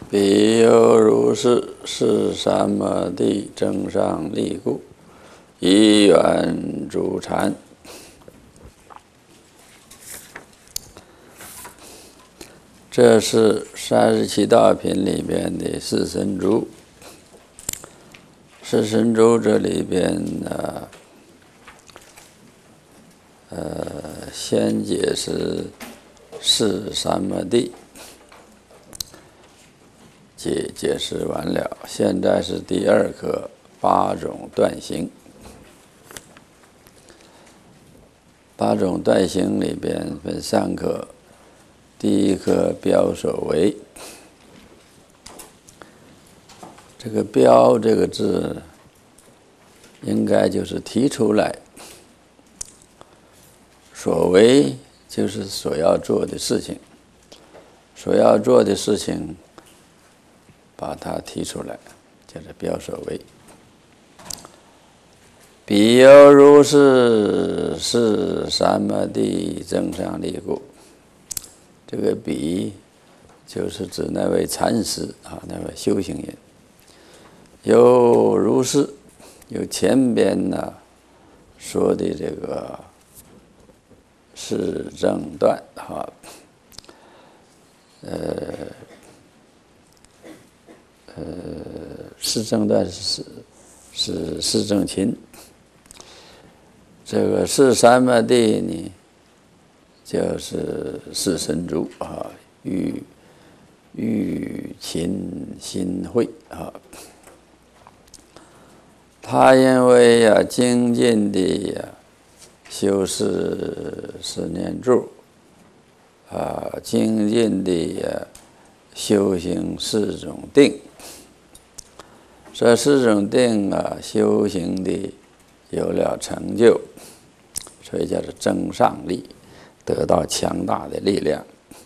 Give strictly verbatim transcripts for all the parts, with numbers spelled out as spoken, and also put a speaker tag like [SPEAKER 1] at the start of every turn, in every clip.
[SPEAKER 1] 彼有如是，是三摩地正上利故，以远诸禅。这是三十七道品里边的四神珠。四神珠这里边呢，呃，先解释是三摩地，解解释完了。现在是第二课八种断行。八种断行里边分三课。第一课标所为，这个标这个字应该就是提出来，所为就是所要做的事情，所要做的事情把它提出来，就是标所为。彼有如是，是三摩地正上利故。这个彼就是指那位禅师啊，那位修行人。有如是，有前边呢说的这个是正断啊，呃呃，是正断是是是正勤。这个是三摩地呢，就是四神珠啊，欲欲勤心慧啊。他因为呀、啊、精进的呀、啊、修饰十念住啊，精进的呀、啊、修行四种定。这四种定啊，修行的有了成就，所以叫做增上力。得到强大的力量，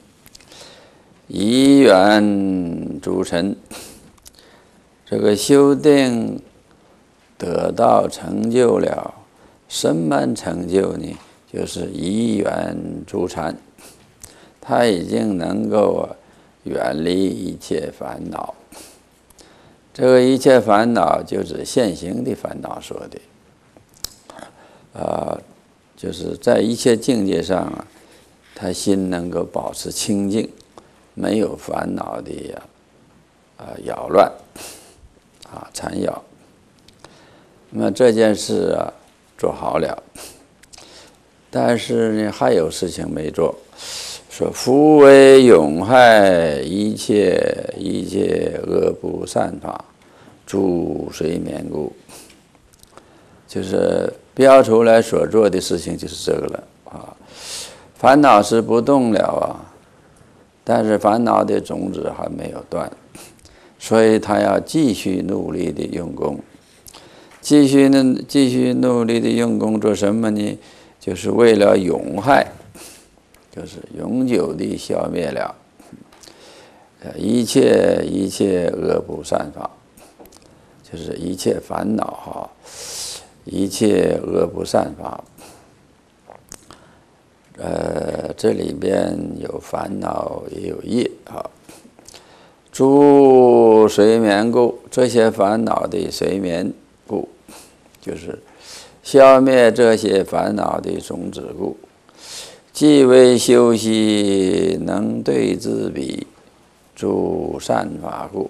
[SPEAKER 1] 以远诸尘。这个修定得到成就了，什么成就呢？就是以远诸禅，他已经能够远离一切烦恼。这个一切烦恼就是现行的烦恼说的，啊、呃，就是在一切境界上啊。他心能够保持清净，没有烦恼的呀，啊扰乱，啊缠扰。那么这件事啊做好了，但是呢还有事情没做，说夫为永害一切一切恶不善法，诸随眠故。就是标出来所做的事情就是这个了啊。烦恼是不动了啊，但是烦恼的种子还没有断，所以他要继续努力的用功，继续呢，继续努力的用功做什么呢？就是为了永害，就是永久的消灭了一切一切恶不善法，就是一切烦恼哈，一切恶不善法。呃，这里边有烦恼也有业啊。诸随眠故，这些烦恼的随眠故，就是消灭这些烦恼的种子故。即为修习能对治彼诸善法故。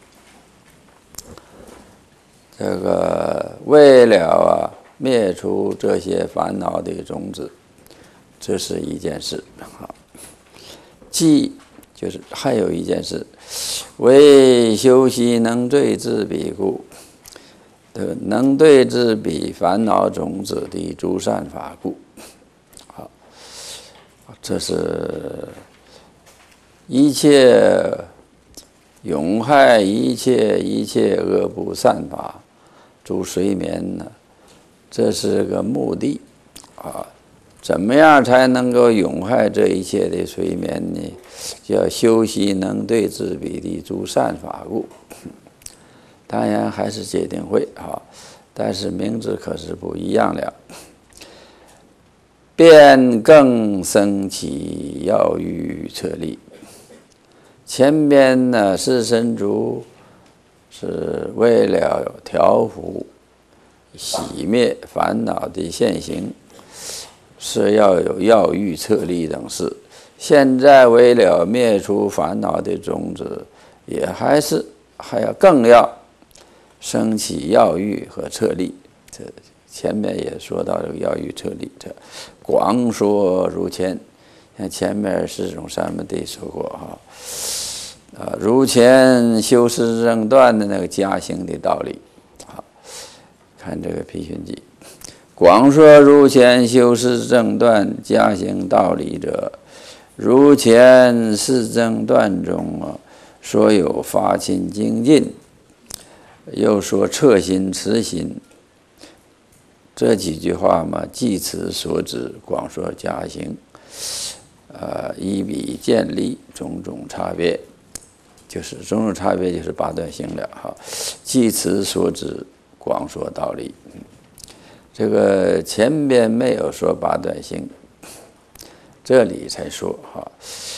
[SPEAKER 1] 这个为了啊灭除这些烦恼的种子。这是一件事，好。即就是还有一件事，为修习能对治彼故，能对治彼烦恼种子的诸善法故。好，这是一切永害一切一切恶不善法，诸随眠呢，这是个目的啊。怎么样才能够永害这一切的随眠呢？要修习能对治彼的诸善法故。当然还是戒定慧啊，但是名字可是不一样了。便更生起要欲策力， 前边呢是身足，是为了调伏、熄灭烦恼的现行，是要有药欲策力等事。现在为了灭除烦恼的种子，也还是还要更要升起药欲和策力。这前面也说到这个药欲策力，这广说如前。像前面释宗三摩地说过哈，啊，如前修施正断的那个加行的道理。好，看这个毗熏记，广说如前修施正断加行道理者，如前四正断中啊，说有发心精进，又说彻心持心，这几句话嘛，即此所指，广说加行。呃，一笔建立种种差别，就是种种差别，就是八段行了哈。即此所指，广说道理。这个前边没有说八段行，这里才说哈。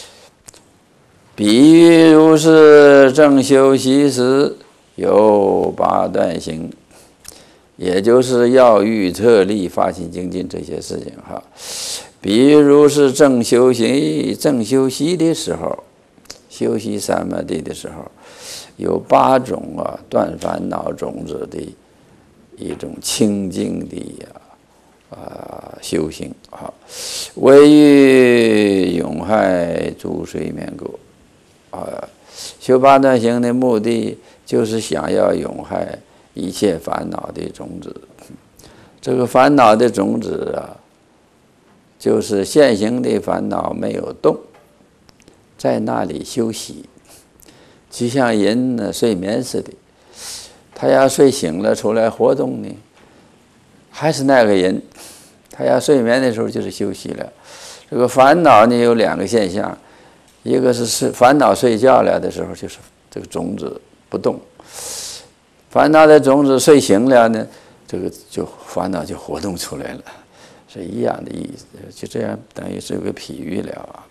[SPEAKER 1] 比喻如是正修习时，有八段行，也就是要欲策力、发心精进这些事情哈。比如是正修习、正修习的时候，修习三摩地的时候，有八种啊断烦恼种子的一种清净的啊、呃、修行啊，为欲永害诸睡眠故啊，修八段行的目的就是想要永害一切烦恼的种子。这个烦恼的种子啊，就是现行的烦恼没有动，在那里休息，就像人呢睡眠似的，他要睡醒了出来活动呢，还是那个人，他要睡眠的时候就是休息了。这个烦恼呢有两个现象，一个是是烦恼睡觉了的时候，就是这个种子不动；烦恼的种子睡醒了呢，这个就烦恼就活动出来了。是一样的意思，就这样等于是有个譬喻了啊。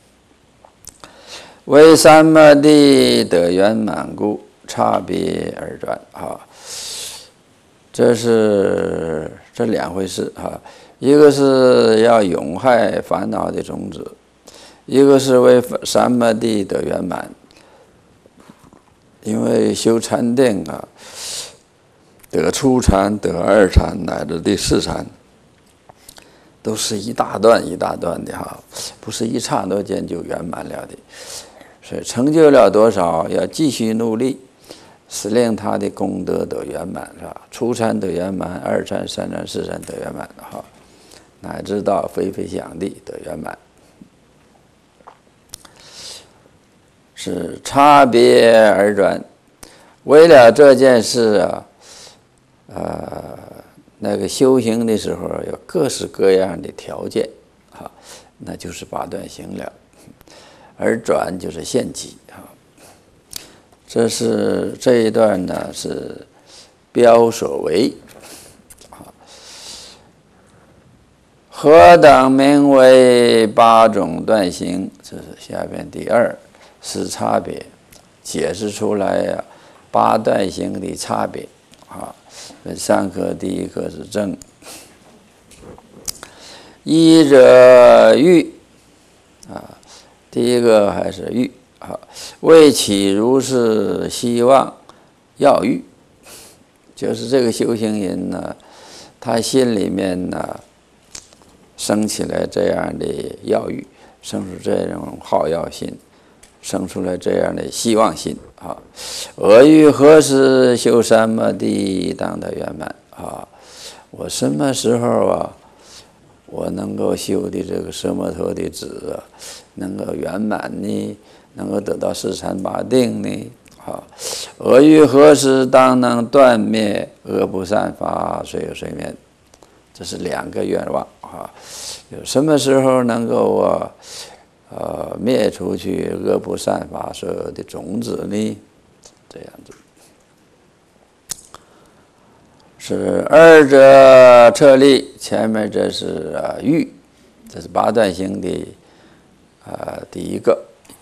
[SPEAKER 1] 为三摩地得圆满故，差别而转啊。这是这两回事啊，一个是要永害烦恼的种子，一个是为三摩地得圆满。因为修禅定啊，得初禅、得二禅乃至第四禅，都是一大段一大段的哈，不是一刹那间就圆满了的。所以成就了多少，要继续努力，使令他的功德得圆满，是吧？初禅得圆满，二禅、三禅、四禅得圆满哈，乃至到非非想地得圆满，是差别而转。为了这件事啊，呃。那个修行的时候有各式各样的条件啊，那就是八段行了。而转就是现起啊。这是这一段呢是标所为啊。何等名为八种断行？这是下边第二是差别，解释出来呀、啊、八段行的差别啊。三科第一科是正，一者欲啊，第一个还是欲啊，为起如是希望要欲，就是这个修行人呢，他心里面呢生起来这样的要欲，生出这种好要心，生出来这样的希望心啊。我欲何时修三摩地当得圆满啊？我什么时候啊，我能够修的这个奢摩他的止啊，能够圆满呢？能够得到四禅八定呢？啊，我欲何时当能断灭恶不散发虽有睡眠？这是两个愿望啊。有什么时候能够啊？呃，灭出去恶不散发所有的种子呢？这样子是二者彻立，前面这是啊欲，这是八段行的啊第一个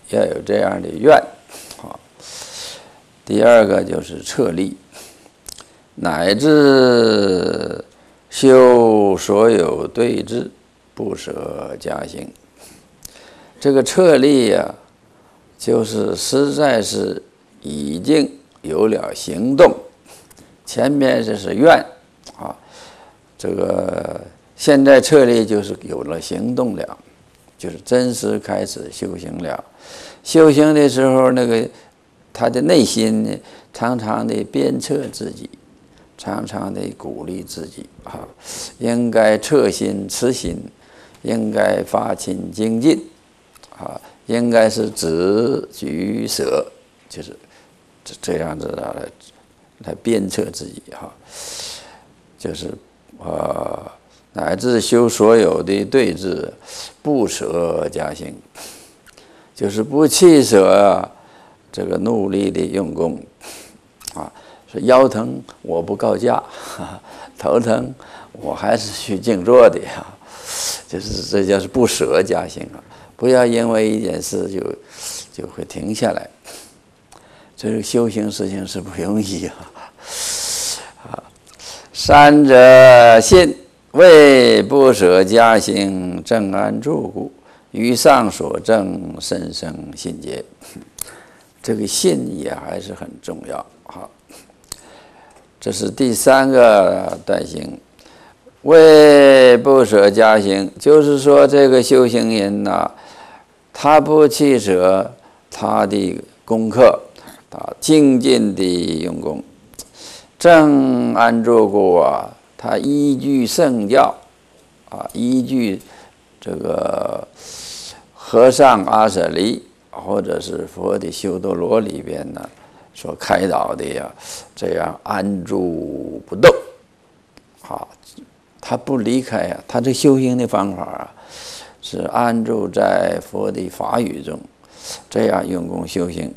[SPEAKER 1] 要有这样的愿啊。第二个就是彻力，乃至修所有对治，不舍假行。这个彻力呀、啊，就是实在是已经有了行动，前面这是愿啊，这个现在彻力就是有了行动了，就是真实开始修行了。修行的时候，那个他的内心呢，常常的鞭策自己，常常的鼓励自己啊，应该彻心持心，应该发心精进啊，应该是止举舍，就是这样子的来来鞭策自己哈，就是呃乃至修所有的对治，不舍假行，就是不弃舍啊这个努力的用功啊，说腰疼我不告假，头疼我还是去静坐的呀，就是这就是不舍假行啊，不要因为一件事就就会停下来。这个修行事情是不容易啊！啊，三者信，为不舍假行，正安住故，于上所证，深生信结。这个信也还是很重要啊。这是第三个代行，为不舍假行，就是说这个修行人呐、啊，他不弃舍他的功课。啊，精进的用功，正安住故啊，他依据圣教啊，依据这个和尚阿舍离或者是佛的修多罗里边呢所开导的呀，这样安住不动啊，他不离开呀、啊，他这修行的方法啊，是安住在佛的法语中，这样用功修行。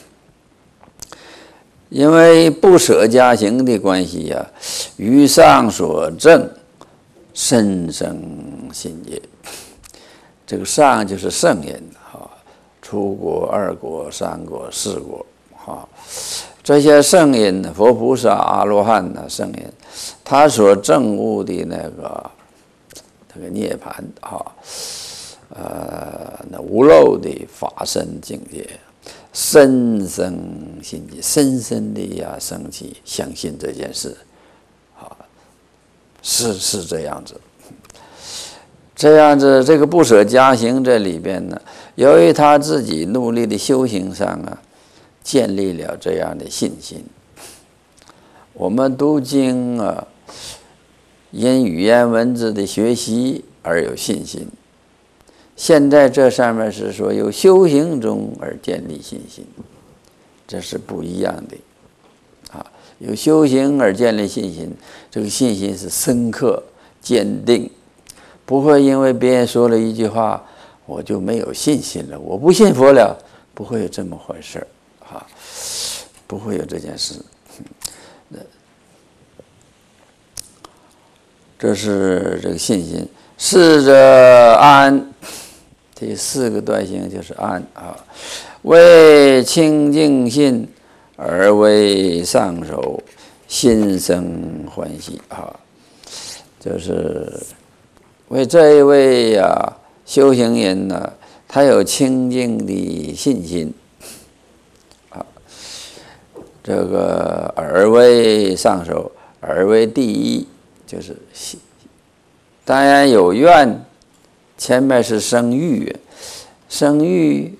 [SPEAKER 1] 因为不舍假行的关系呀、啊，于上所证，深生信结。这个上就是圣人啊，初果、二果、三果、四果啊，这些圣人，佛菩萨、阿罗汉呢，圣人，他所证悟的那个这个涅槃啊，呃，那无漏的法身境界。深生信结，深深的呀升起相信这件事，啊，是是这样子，这样子这个不舍假行这里边呢，由于他自己努力的修行上啊，建立了这样的信心。我们读经啊，因语言文字的学习而有信心。现在这上面是说由修行中而建立信心，这是不一样的啊！由修行而建立信心，这个信心是深刻坚定，不会因为别人说了一句话我就没有信心了，我不信佛了，不会有这么回事啊，不会有这件事。这是这个信心，是者安。第四个代行就是安啊，为清净信而为上首，心生欢喜啊，就是为这一位呀、啊、修行人呢、啊，他有清净的信心啊，这个而为上首，而为第一，就是当然有愿。前面是生欲，生欲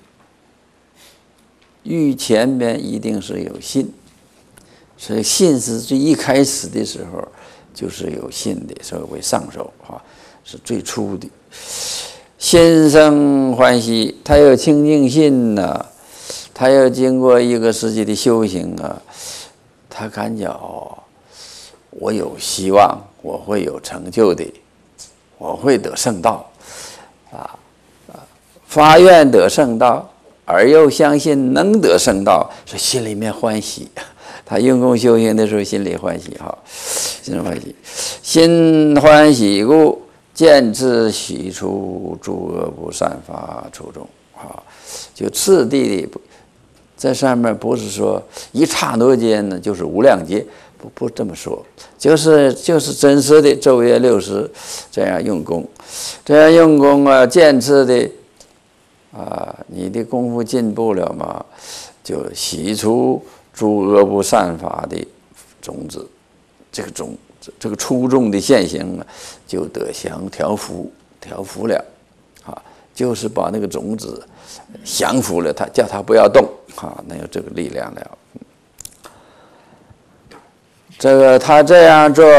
[SPEAKER 1] 欲前面一定是有信，所以信是最一开始的时候就是有信的，所以为上首啊，是最初的。心生欢喜，他有清净信呢、啊，他要经过一个实际的修行啊，他感觉哦，我有希望，我会有成就的，我会得圣道。啊啊！发愿得圣道，而又相信能得圣道，所以心里面欢喜。他用功修行的时候，心里欢喜哈，心里欢喜，心欢喜故，见智喜出，诸恶不散发初中啊。 啊，就次第的，在上面不是说一刹那间呢就是无量劫，不不这么说，就是就是真实的昼夜六时这样用功，这样用功啊，渐次的啊，你的功夫进步了嘛，就洗除诸恶不善法的种子，这个种这个粗重的现行啊，就得降调伏调伏了，啊，就是把那个种子降服了它，叫它不要动，啊，能有这个力量了。这个他这样做，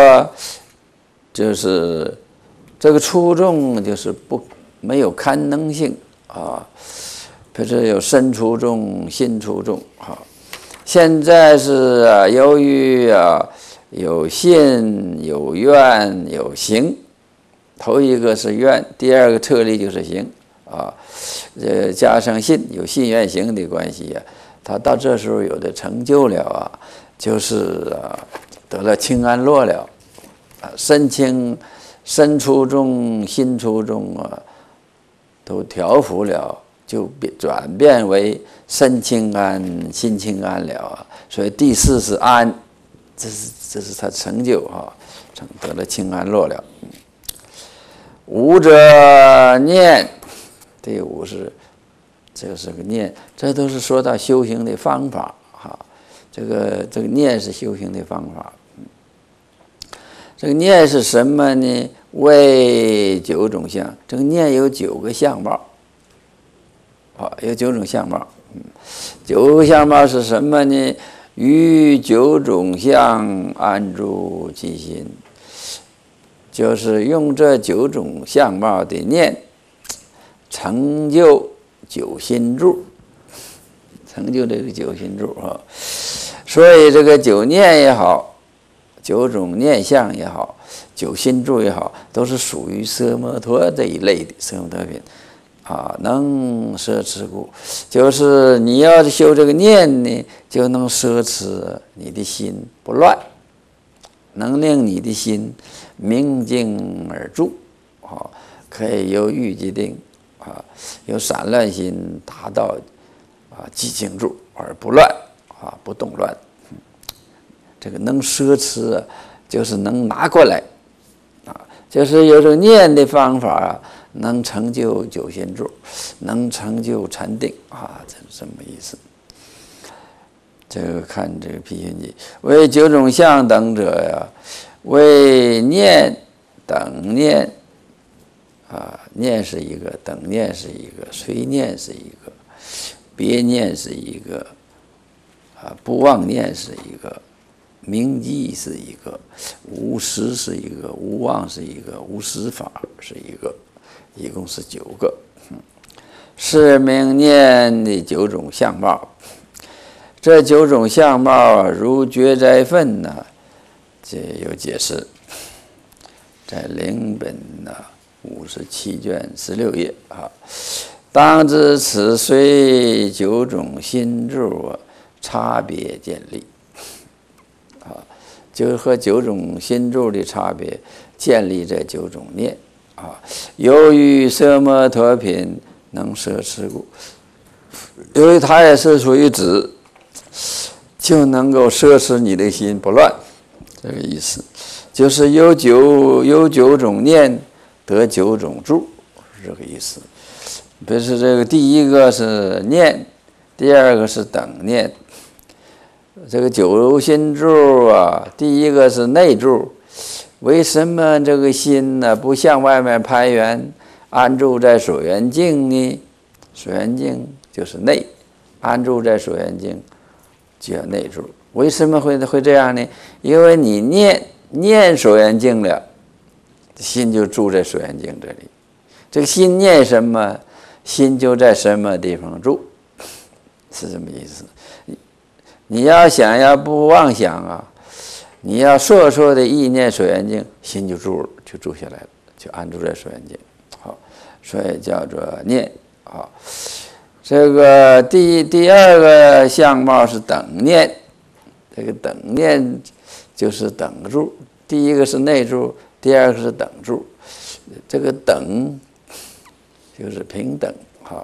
[SPEAKER 1] 就是这个粗重就是不没有堪能性啊，比如说有身粗重、心粗重啊。现在是啊，由于啊有信、有愿、有行，头一个是愿，第二个特例就是行啊。呃，加上信，有信愿行的关系呀、啊，他到这时候有的成就了啊，就是啊得了清安乐了啊，身清、身粗重、心粗重啊，都调伏了。就转变为身清安、心清安了啊，所以第四是安，这是这是他成就啊，成得了清安乐了。五者念，第五是这个是个念，这都是说到修行的方法哈。这个这个念是修行的方法。这个念是什么呢？为九种相，这个念有九个相貌。啊，有九种相貌，嗯，九个相貌是什么呢？于九种相安住其心，就是用这九种相貌的念，成就九心住，成就这个九心住啊。所以这个九念也好，九种念相也好，九心住也好，都是属于奢摩陀这一类的奢摩陀品。啊，能摄持故，就是你要修这个念呢，就能摄持你的心不乱，能令你的心明净而住，啊，可以由欲即定，啊，由散乱心达到啊寂静住而不乱，啊不动乱。这个能摄持，就是能拿过来，啊，就是有这个念的方法啊。能成就九心住，能成就禅定啊，这是这么意思。这个看这个批训记，为九种相等者呀，为念等念啊，念是一个，等念是一个，随念是一个，别念是一个，啊，不妄念是一个，明记是一个，无实是一个，无妄是一个，无实法是一个。一共是九个，是名念的九种相貌。这九种相貌如觉斋分呢，这有解释，在灵本呢五十七卷十六页啊。当知此虽九种心住啊，差别建立啊，就是和九种心住的差别建立这九种念。啊，由于奢摩陀品能摄持故，由于它也是属于止，就能够摄持你的心不乱，这个意思，就是有九有九种念得九种住，是这个意思。比如说这个第一个是念，第二个是等念。这个九心住啊，第一个是内住。为什么这个心呢不向外面攀缘，安住在所缘境呢？所缘境就是内，安住在所缘境就要内住。为什么会会这样呢？因为你念念所缘境了，心就住在所缘境这里。这个心念什么，心就在什么地方住，是这么意思。你要想要不妄想啊。你要说说的意念所缘境，心就住了，就住下来了，就安住在所缘境。好，所以叫做念。好，这个第第二个相貌是等念，这个等念就是等住。第一个是内住，第二个是等住。这个等就是平等。哈，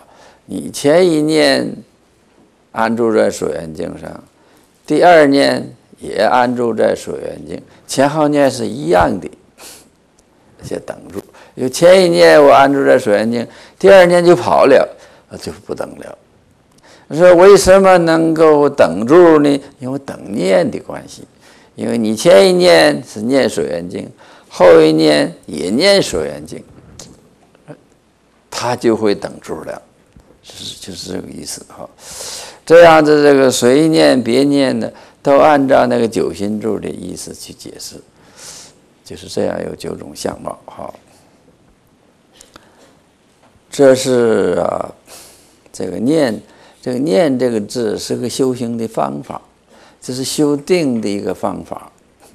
[SPEAKER 1] 你前一念安住在所缘境上，第二念也安住在所缘境，前后念是一样的，先等住。有前一念我安住在所缘境，第二念就跑了，就不等了。说为什么能够等住呢？因为等念的关系，因为你前一念是念所缘境，后一念也念所缘境，他就会等住了，是就是这个意思哈。这样子，这个随念别念的都按照那个九心住的意思去解释，就是这样有九种相貌哈。这是啊，这个念。这个念这个字是个修行的方法，这是修定的一个方法。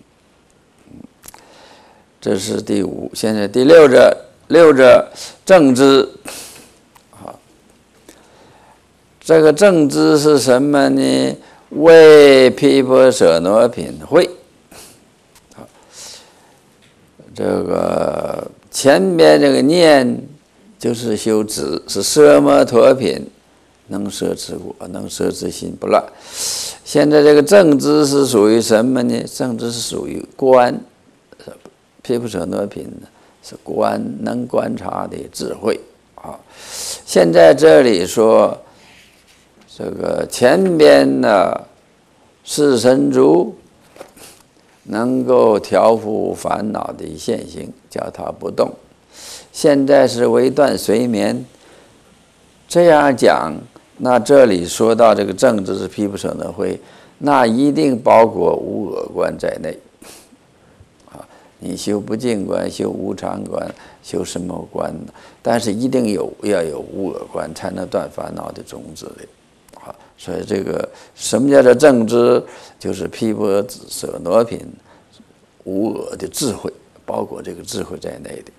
[SPEAKER 1] 这是第五，现在第六者，六者正知。好，这个正知是什么呢？为毗婆舍那品会。好，这个前边这个念就是修止，是奢摩陀品。能摄持果，能摄持心不乱。现在这个正知是属于什么呢？正知是属于观，毗婆舍那品是观，能观察的智慧啊。现在这里说，这个前边呢是神足，能够调伏烦恼的现行，叫它不动。现在是为断随眠，这样讲。那这里说到这个正知是毗婆舍那会，那一定包括无我观在内。啊，你修不净观、修无常观、修什么观？但是一定有要有无我观，才能断烦恼的种子的。啊，所以这个什么叫做正知？就是毗婆舍那品无我的智慧，包括这个智慧在内的。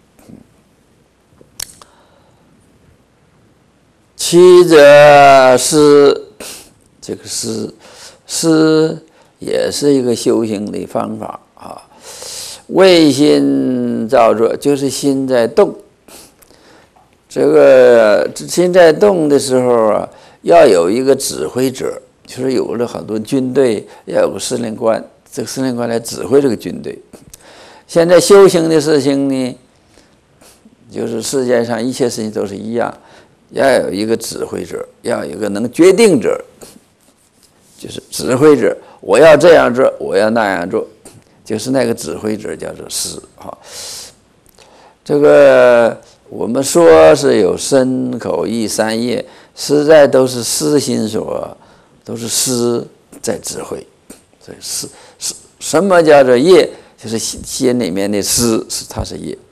[SPEAKER 1] 七者思，这个思思也是一个修行的方法啊。为心造作，就是心在动。这个心在动的时候啊，要有一个指挥者，就是有了很多军队，要有个司令官，这个司令官来指挥这个军队。现在修行的事情呢，就是世界上一切事情都是一样。要有一个指挥者，要有一个能决定者，就是指挥者。我要这样做，我要那样做，就是那个指挥者叫做思哈。这个我们说是有身口意三业，实在都是思心所，都是思在指挥。所以思思什么叫做业？就是心里面的思，是它是业。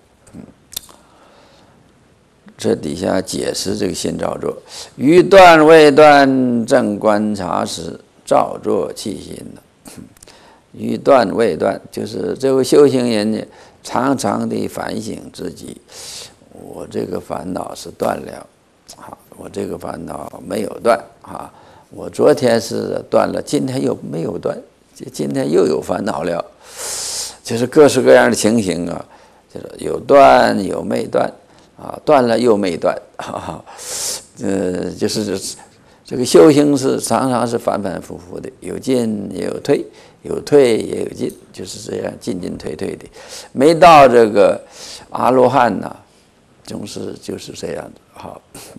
[SPEAKER 1] 这底下解释这个心造作，于断未断正观察时，照作其心的。于断未断，就是这位修行人呢，常常地反省自己，我这个烦恼是断了，啊，我这个烦恼没有断啊，我昨天是断了，今天又没有断，今天又有烦恼了，就是各式各样的情形啊，就是有断有没断。啊，断了又没断，啊，呃，就是这个修行是常常是反反复复的，有进也有退，有退也有进，就是这样进进退退的。没到这个阿罗汉呐，总是就是这样的。好，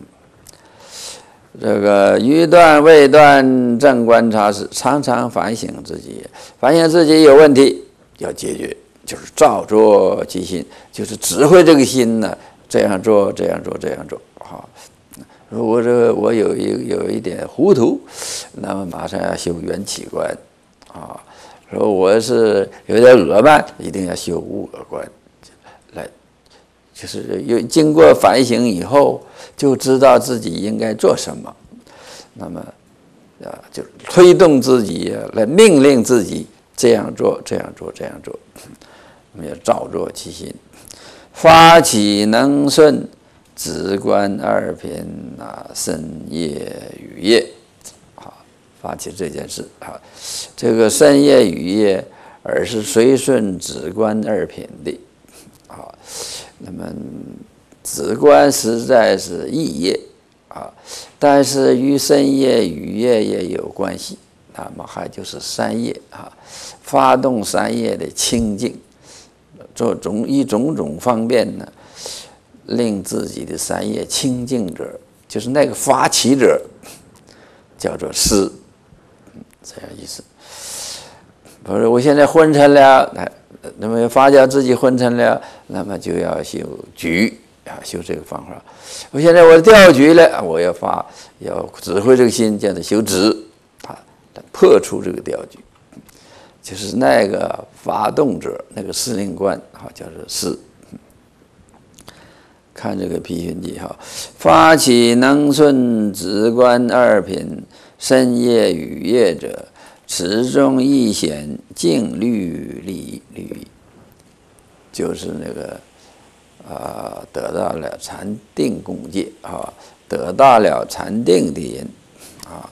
[SPEAKER 1] 这个于断未断正观察时，常常反省自己，反省自己有问题要解决，就是照作其心，就是指挥这个心呢。这样做，这样做，这样做，好。如果这个我有一有一点糊涂，那么马上要修缘起观，啊。说我是有点恶慢，一定要修无我观，来，就是有经过反省以后，就知道自己应该做什么，那么啊，就推动自己来命令自己这样做，这样做，这样做，我们要照作其心。发起能顺止观二品啊，身业语业，啊，发起这件事啊，这个身业语业，而是随顺止观二品的，啊，那么止观实在是意业， 啊，但是与身业语业也有关系。那么还就是三业啊，发动三业的清净，做种以种种方面呢，令自己的三业清净者，就是那个发起者，叫做师，这样意思。不是我现在昏沉了，那么发觉自己昏沉了，那么就要修举啊，修这个方法。我现在我调举了，我要发要指挥这个心，叫做修止啊，破除这个调举，就是那个发动者，那个司令官啊，叫做师。看这个批训记哈，发起能顺止观二品，身业语业者，此中亦显静虑理律，就是那个啊、呃，得到了禅定境界啊，得到了禅定的人啊，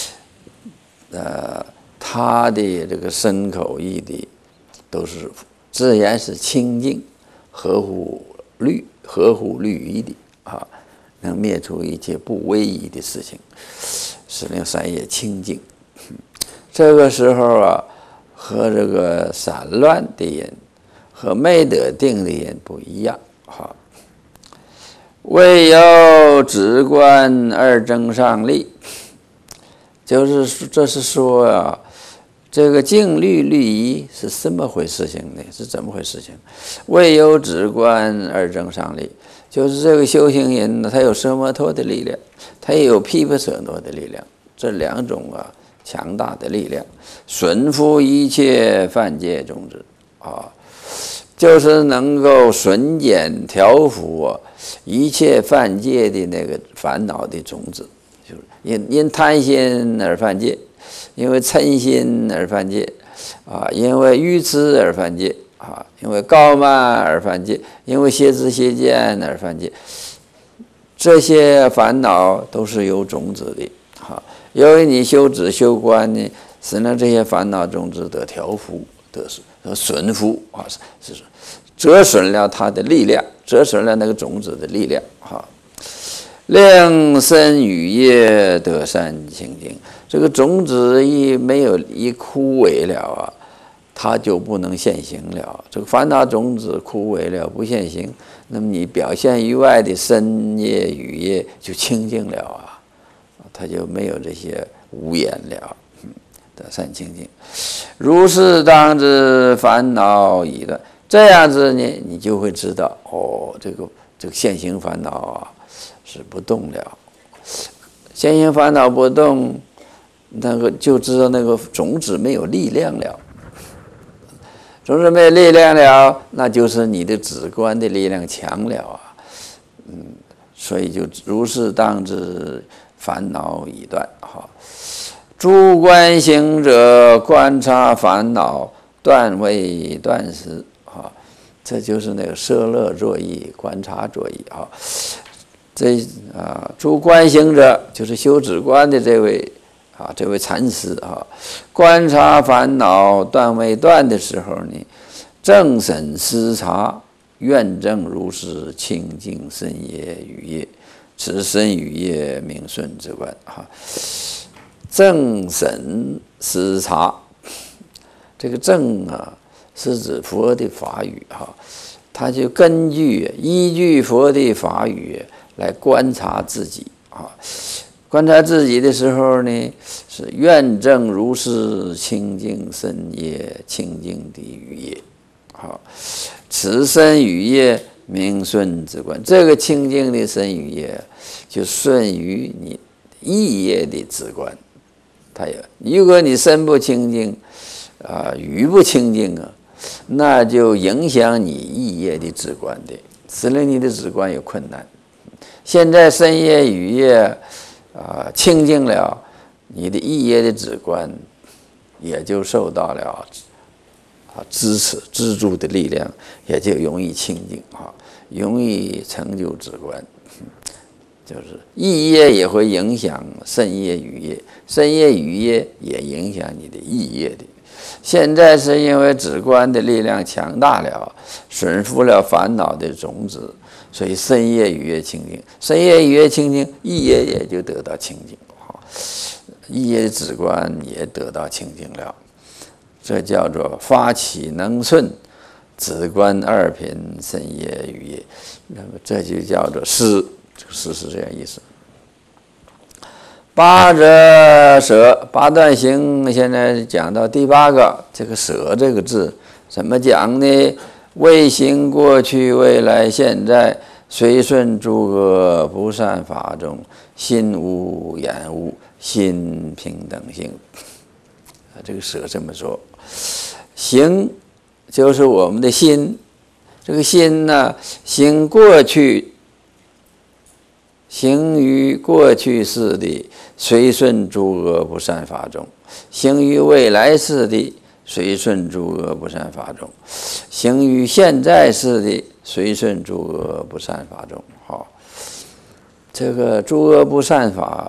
[SPEAKER 1] 呃，他的这个身口意的都是自然是清净，合乎律。合乎律仪的啊，能灭除一切不威仪的事情，使令三业清净。这个时候啊，和这个散乱的人和没得定的人不一样哈。唯有止观而正上立，就是这是说啊。这个静虑律仪是什么回事情呢？是怎么回事情？唯有止观而正上立，就是这个修行人呢，他有奢摩他的力量，他也有毗婆舍那的力量，这两种啊强大的力量，顺服一切犯戒种子啊，就是能够顺减调伏啊一切犯戒的那个烦恼的种子，就是因因贪心而犯戒。因为嗔心而犯戒，啊，因为愚痴而犯戒，啊，因为高慢而犯戒，因为邪知邪见而犯戒，这些烦恼都是有种子的，哈。由于你修止修观呢，使得这些烦恼种子得调伏，得得顺服，啊，是折损了它的力量，折损了那个种子的力量，哈。令身语业得善清净。这个种子一没有一枯萎了啊，它就不能现行了。这个烦恼种子枯萎了不现行，那么你表现于外的身业语业就清净了啊，它就没有这些污言了，嗯，得善清净。如是当知烦恼已断，这样子呢，你就会知道哦，这个这个现行烦恼啊是不动了，现行烦恼不动。那个就知道那个种子没有力量了，种子没有力量了，那就是你的止观的力量强了啊，嗯，所以就如是当知烦恼已断哈。诸观行者观察烦恼断未断时啊，这就是那个摄乐作意观察作意啊。这啊，诸观行者就是修止观的这位。啊，这位禅师啊，观察烦恼断未断的时候呢，正审思察，愿证如是清净身业语业，此身语业名顺之观哈。正审思察，这个正啊，是指佛的法语哈，他就根据依据佛的法语来观察自己啊。观察自己的时候呢，是愿证如是清净身业清净的语业，好，此身语业名顺之观。这个清净的身语业，就顺于你意业的止观。它有，如果你身不清净，啊、呃，语不清净啊，那就影响你意业的止观的，使得你的止观有困难。现在身业语业。啊，清净了，你的意业的止观也就受到了啊支持支柱的力量，也就容易清净啊，容易成就止观。就是意业也会影响身业语业，身业语业也影响你的意业的。现在是因为止观的力量强大了，顺服了烦恼的种子， 所以身业语业清净，身业语业清净，意业也就得到清净，意业止观也得到清净了。这叫做发起能顺，止观二品，身业语业。那么这就叫做施，这个施是这样意思。八者舍，八段行现在讲到第八个，这个舍这个字怎么讲呢？未行过去未来现在，随顺诸恶不善法中，心无眼无，心平等性。这个舍这么说，行就是我们的心，这个心呢，行过去，行于过去世的随顺诸恶不善法中，行于未来世的随顺诸恶不善法中，行于现在世的随顺诸恶不善法中。好，这个诸恶不善法，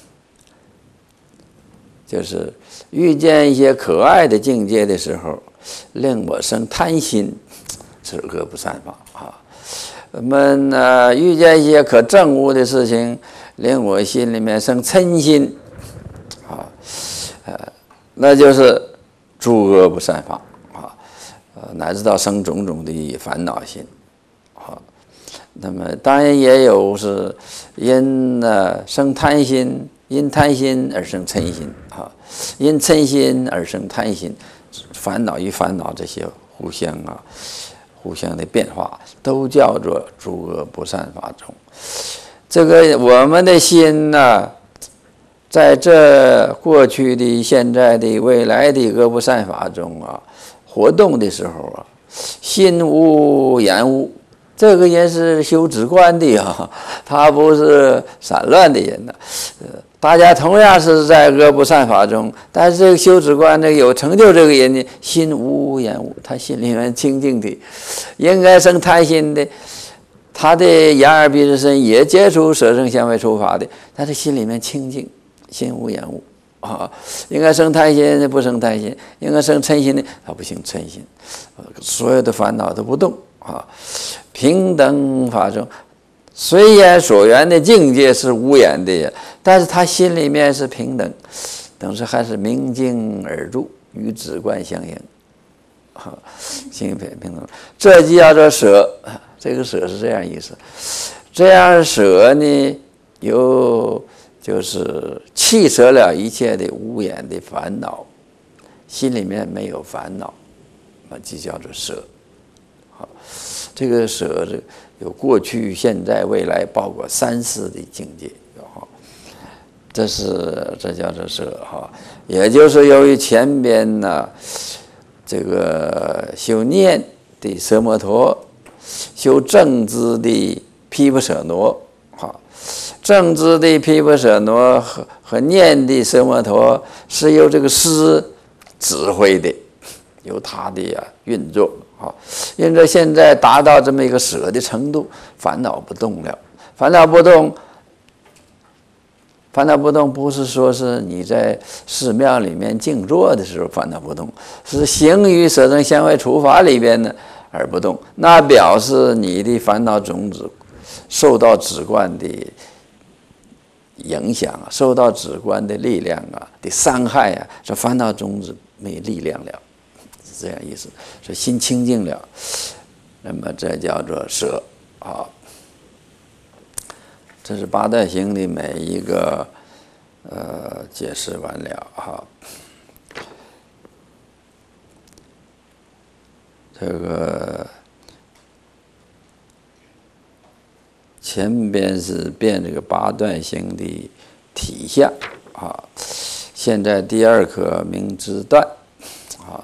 [SPEAKER 1] 就是遇见一些可爱的境界的时候，令我生贪心，是恶不善法啊。我们呢遇见一些可证悟的事情，令我心里面生嗔心，啊，呃，那就是诸恶不善法啊，呃，乃至到生种种的烦恼心，啊，那么当然也有是因呢生贪心，因贪心而生嗔心啊，因嗔心而生贪心，烦恼与烦恼这些互相啊。互相的变化都叫做诸恶不善法中。这个我们的心呢，在这过去的、现在的、未来的恶不善法中啊，活动的时候啊，心无眼无，这个人是修止观的啊，他不是散乱的人呢、啊。大家同样是在恶不善法中，但是这个修止观这个有成就这个人呢，心无眼无，他心里面清净的，应该生贪心的，他的眼耳鼻舌身也接触色声香味触法的，但是心里面清净，心无眼无啊，应该生贪心的不生贪心，应该生嗔心的他不生嗔心，所有的烦恼都不动啊，平等法中。虽然所缘的境界是无眼的，但是他心里面是平等，等于还是明镜而住，与止观相应，啊，心平平等，这就叫做舍。这个舍是这样意思。这样舍呢，有就是弃舍了一切的无眼的烦恼，心里面没有烦恼，那就叫做舍。好，这个舍这。有过去、现在、未来，包括三世的境界，哈，这是这叫做舍哈，也就是由于前边呢，这个修念的奢摩陀，修正知的毗婆舍那，哈，正知的毗婆舍那和和念的奢摩陀是由这个师指挥的，由他的呀运作。好，因为现在达到这么一个舍的程度，烦恼不动了。烦恼不动，烦恼不动不是说是你在寺庙里面静坐的时候烦恼不动，是行于色声香味触法里边呢而不动。那表示你的烦恼种子受到止观的影响啊，受到止观的力量啊的伤害啊，这烦恼种子没力量了。这样意思，说心清净了，那么这叫做舍啊。这是八段行的每一个呃解释完了哈。这个前边是变这个八段行的体相啊，现在第二课名之断啊。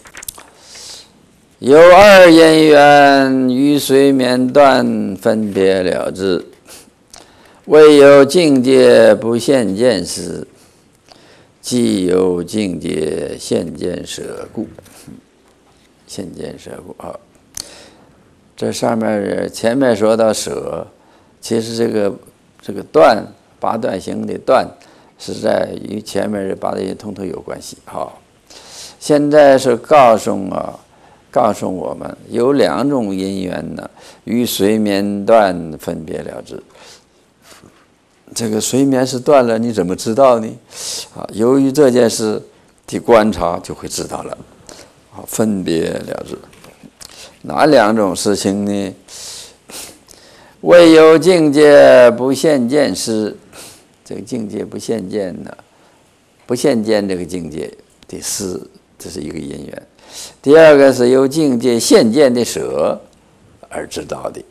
[SPEAKER 1] 有二因缘于随眠断分别了之，唯有境界不现见时，即有境界现见舍故。现见舍故啊，这上面前面说到舍，其实这个这个断八段行的断，是在与前面的八段行通通有关系。好，现在是告诉啊。 告诉我们有两种因缘呢，与睡眠断分别了之。这个睡眠是断了，你怎么知道呢？啊，由于这件事的观察就会知道了，啊，分别了之。哪两种事情呢？唯有境界不现见思，这个境界不现见呢，不现见这个境界的思，这是一个因缘。第二个是由境界现见的舍而知道的。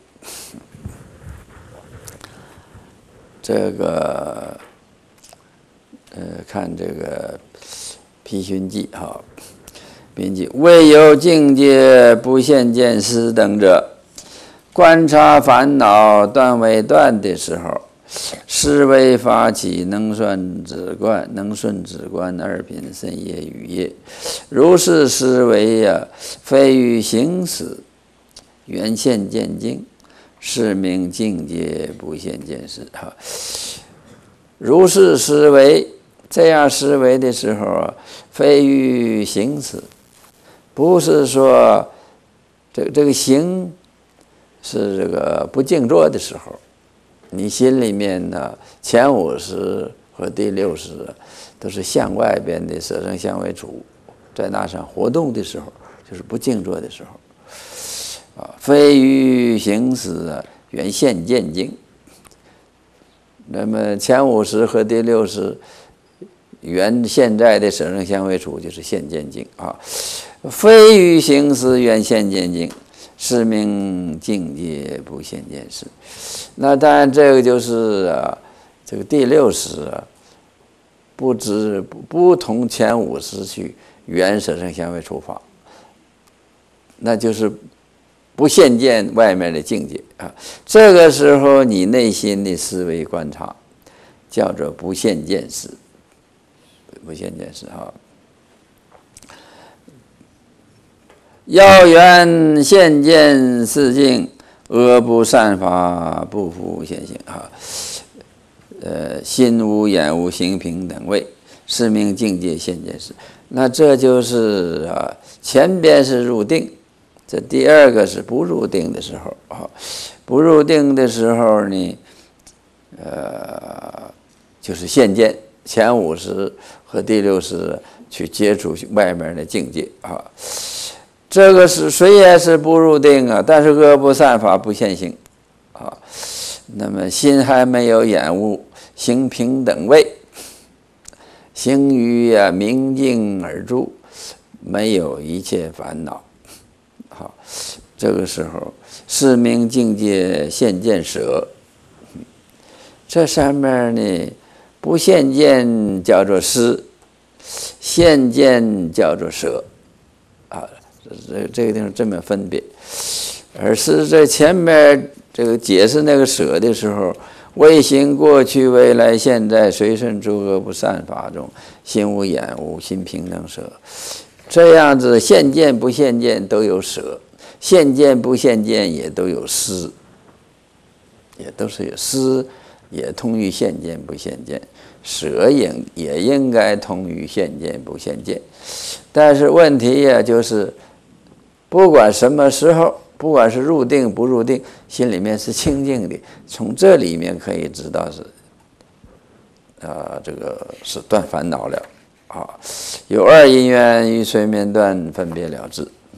[SPEAKER 1] 这个呃，看这个毗熏记哈，并记唯有境界不现见思等者，观察烦恼断未断的时候，思维发起，能顺止观，能顺止观二品深夜雨夜，如是思维呀，非于行识，缘现见境，是名境界不现见识。哈，如是思维，这样思维的时候啊，非于行识，不是说这个这个行是这个不静坐的时候，你心里面呢前五识和第六识都是向外边的色声香味触，在那上活动的时候，就是不静坐的时候啊，非于行识啊，缘现见境。那么前五识和第六识缘现在的色声香味触就是现见境啊，非于行识缘现见境，是名境界不现见识。那当然这个就是啊，这个第六识啊，不知不同前五识去缘色声香味触法，那就是不现见外面的境界啊。这个时候你内心的思维观察叫做不现见识，不现见识啊。要缘现见是境，恶不善法，不复现行啊。呃，心无眼无行平等位，是名境界现见识。那这就是啊，前边是入定，这第二个是不入定的时候啊。不入定的时候呢，呃，就是现见前五识和第六识去接触外面的境界啊。这个是虽然是不入定啊，但是恶不善法，不现行啊。那么心还没有眼悟，行平等位，行于啊明镜而住，没有一切烦恼。好，这个时候是名境界现见舍。这上面呢，不现见叫做思，现见叫做舍啊。这这个地方这么分别，而是在前面这个解释那个舍的时候，未行过去未来现在随顺诸恶不善法中，心无眼无，心平等舍。这样子现见不现见都有舍，现见不现见也都有思，也都是有思，也通于现见不现见，舍也也应该通于现见不现见。但是问题呀，就是不管什么时候，不管是入定不入定，心里面是清净的，从这里面可以知道是啊、呃，这个是断烦恼了啊。有二因缘与睡眠断分别了之。嗯，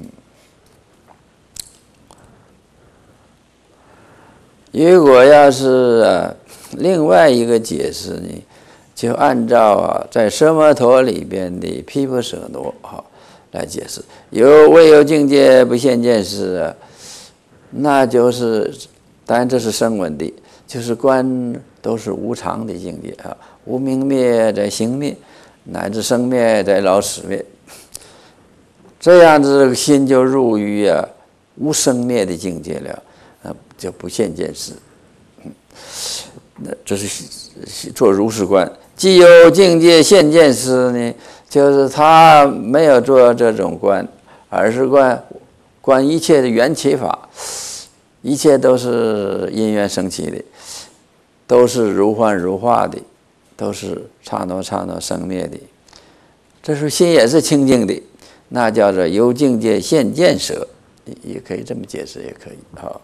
[SPEAKER 1] 如果要是啊另外一个解释呢，就按照啊在奢摩陀里边的毗婆舍那啊来解释，有唯有境界不现见识啊，那就是当然这是声闻的，就是观都是无常的境界啊，无明灭在行灭，乃至生灭在老死灭，这样子心就入于啊无生灭的境界了啊，就不现见识。嗯，那这是做如是观。既有境界现见识呢，就是他没有做这种观，而是观观一切的缘起法，一切都是因缘生起的，都是如幻如化的，都是刹那刹那生灭的。这时候心也是清净的， 那叫做由境界现见舍，也可以这么解释，也可以。好，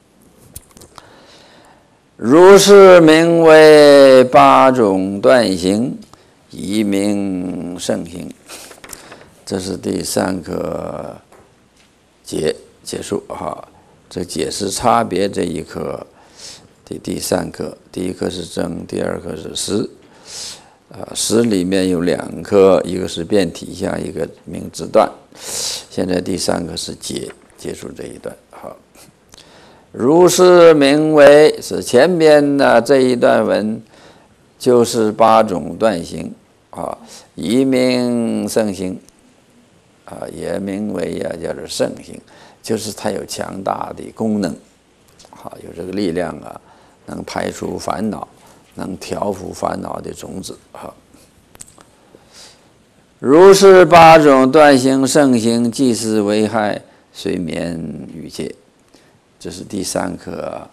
[SPEAKER 1] 如是名为八种断行，一名圣行。这是第三课解结束哈。这解释差别这一课的第三课，第一课是正，第二课是实。啊，实里面有两课，一个是变体相，一个名字断。现在第三个是解，结束这一段。好，如是名为是前边的这一段文，就是八种断行啊，一名圣行啊，也名为呀叫做圣行，就是它有强大的功能，好，有这个力量啊，能排除烦恼。能调伏烦恼的种子。好，如是八种断行圣行，即是危害睡眠欲界。这是第三课，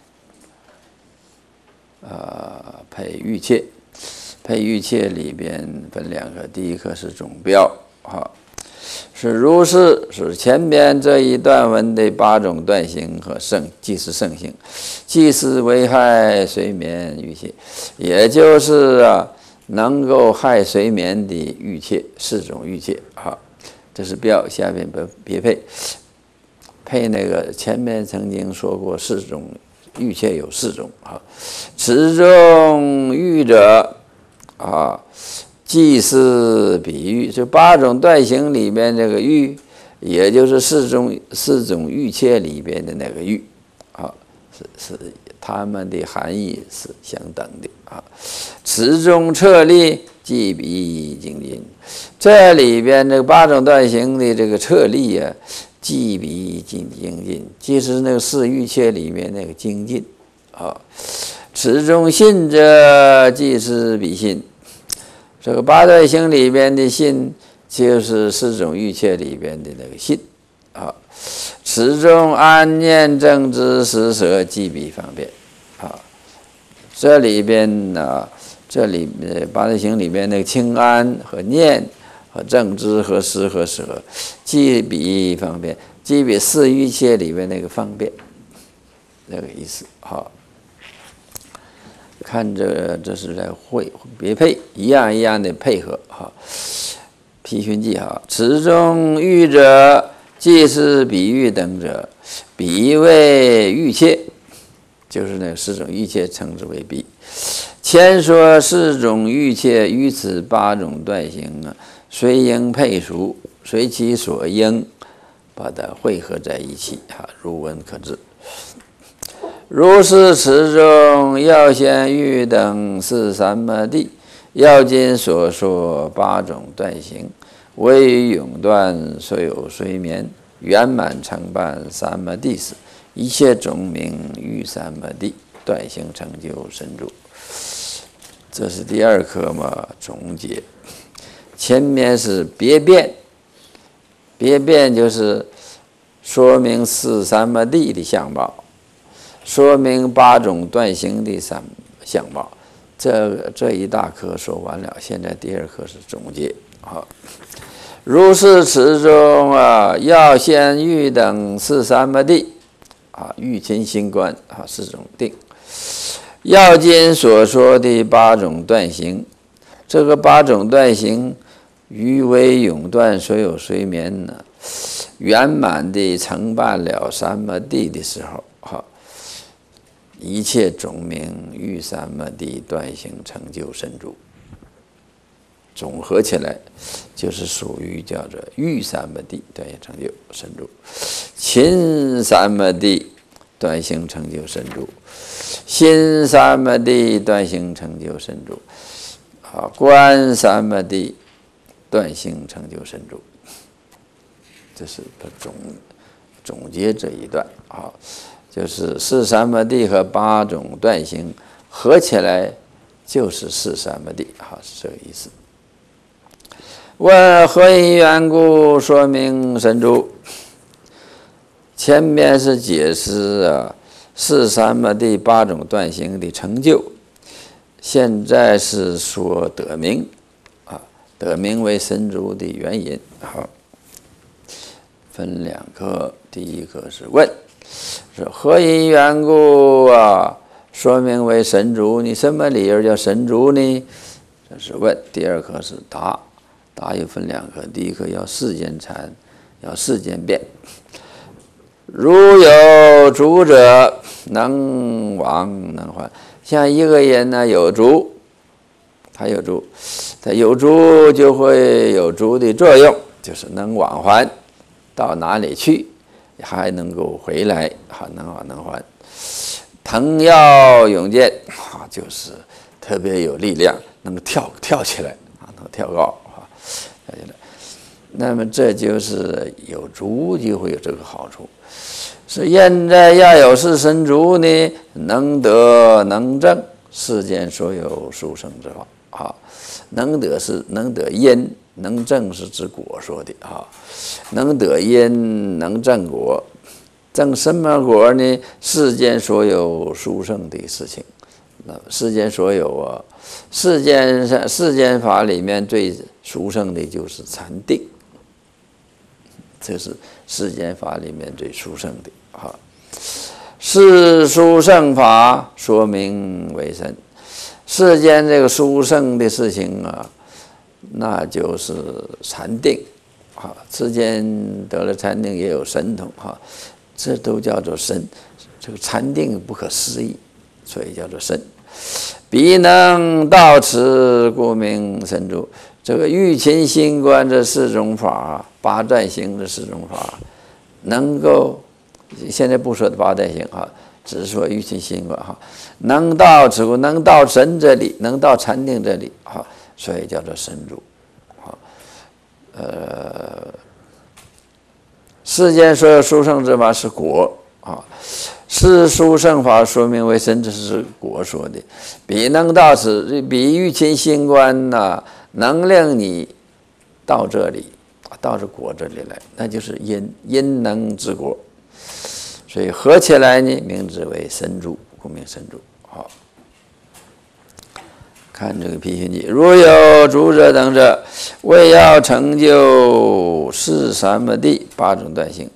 [SPEAKER 1] 呃，配欲切。配欲切里边分两个，第一课是总标，好，是如是，是前边这一段文的八种断行和圣，即是圣行，即是危害睡眠欲切，也就是啊能够害睡眠的欲切，四种欲切。好，这是标，下面别配，配那个前面曾经说过四种欲切有四种啊，此中欲者啊。即是比喻，这八种断行里边这个欲，也就是四种四种欲切里边的那个欲，啊，是是它们的含义是相等的啊。此中彻立，即彼精进。这里边这个八种断行的这个彻立啊，即彼精进，即是那个四欲切里面那个精进啊。此中信者，即是彼信。这个八断行里边的信，就是四种欲切里边的那个信啊。此中安念正知实舍，即彼方便啊。这里边呢，这里八断行里边那个清安和念和正知和实和舍，即彼方便，即彼四欲切里边那个方便，那个意思。好。看这这是在会别配，一样一样的配合哈。批训记哈，此中欲者，即是比喻等者，比为欲切，就是那四种欲切称之为比。前说四种欲切于此八种断行啊，随应配属，随其所应，把它汇合在一起哈，如文可知。如是此中要先欲等是三摩地，要今所说八种断行，为于永断所有睡眠，圆满成办三摩地时，一切种名欲三摩地，断行成就深住。这是第二课嘛，总结。前面是别变，别变就是说明是三摩地的相貌。说明八种断行的三相貌，这这一大课说完了，现在第二课是总结。好，如是此中啊，要先欲等是三摩地啊，欲勤行观啊，四种定。要今所说的八种断行，这个八种断行，于为永断所有睡眠呢，圆满地承办了三摩地的时候，好。一切种名欲三摩地断行成就深住，总合起来就是属于叫做欲三摩地断行成就深住，勤三摩地断行成就深住，心三摩地断行成就深住，啊，观三摩地断行成就深住。这是总总结这一段啊。就是四三摩地和八种断行合起来就是四三摩地，好，是这个意思。问何因缘故说明深住？前面是解释啊四三摩地八种断行的成就，现在是说得名啊，得名为深住的原因。好。 分两科，第一科是问，说何因缘故啊？说明为神足，你什么理由叫神足呢？这是问。第二科是答，答又分两科，第一科要世间禅，要世间变。如有足者，能往能还。像一个人呢有足，他有足，他有足就会有足的作用，就是能往还，到哪里去还能够回来，还能往能还。腾跃勇健啊，就是特别有力量，能跳跳起来啊，能跳高啊，跳起来。那么这就是有足就会有这个好处。是现在要有是神足呢，能得能正世间所有殊胜之法啊。能得是能得因，能正是指果说的啊。能得因，能正果。正什么果呢？世间所有殊胜的事情，那世间所有啊，世间上世间法里面最殊胜的就是禅定，这是世间法里面最殊胜的啊。是殊胜法，说明为神。世间这个殊胜的事情啊，那就是禅定啊。世间得了禅定，也有神通啊。这都叫做神，这个禅定不可思议，所以叫做神。彼能到此，故名神足。这个欲勤心观这四种法，八债行这四种法，能够现在不说的八债行哈，只是说欲勤心观哈，能到此，能到神这里，能到禅定这里哈，所以叫做神足。哈，呃。世间所有殊胜之法是果啊，是殊胜法说明为神，这是果说的。彼能到此，彼欲勤心观呐、啊，能令你到这里，到这果这里来，那就是因因能之果。所以合起来呢，名之为神足，故名神足。好，看这个批评记，如有足者等者，为要成就是三摩地八种断行，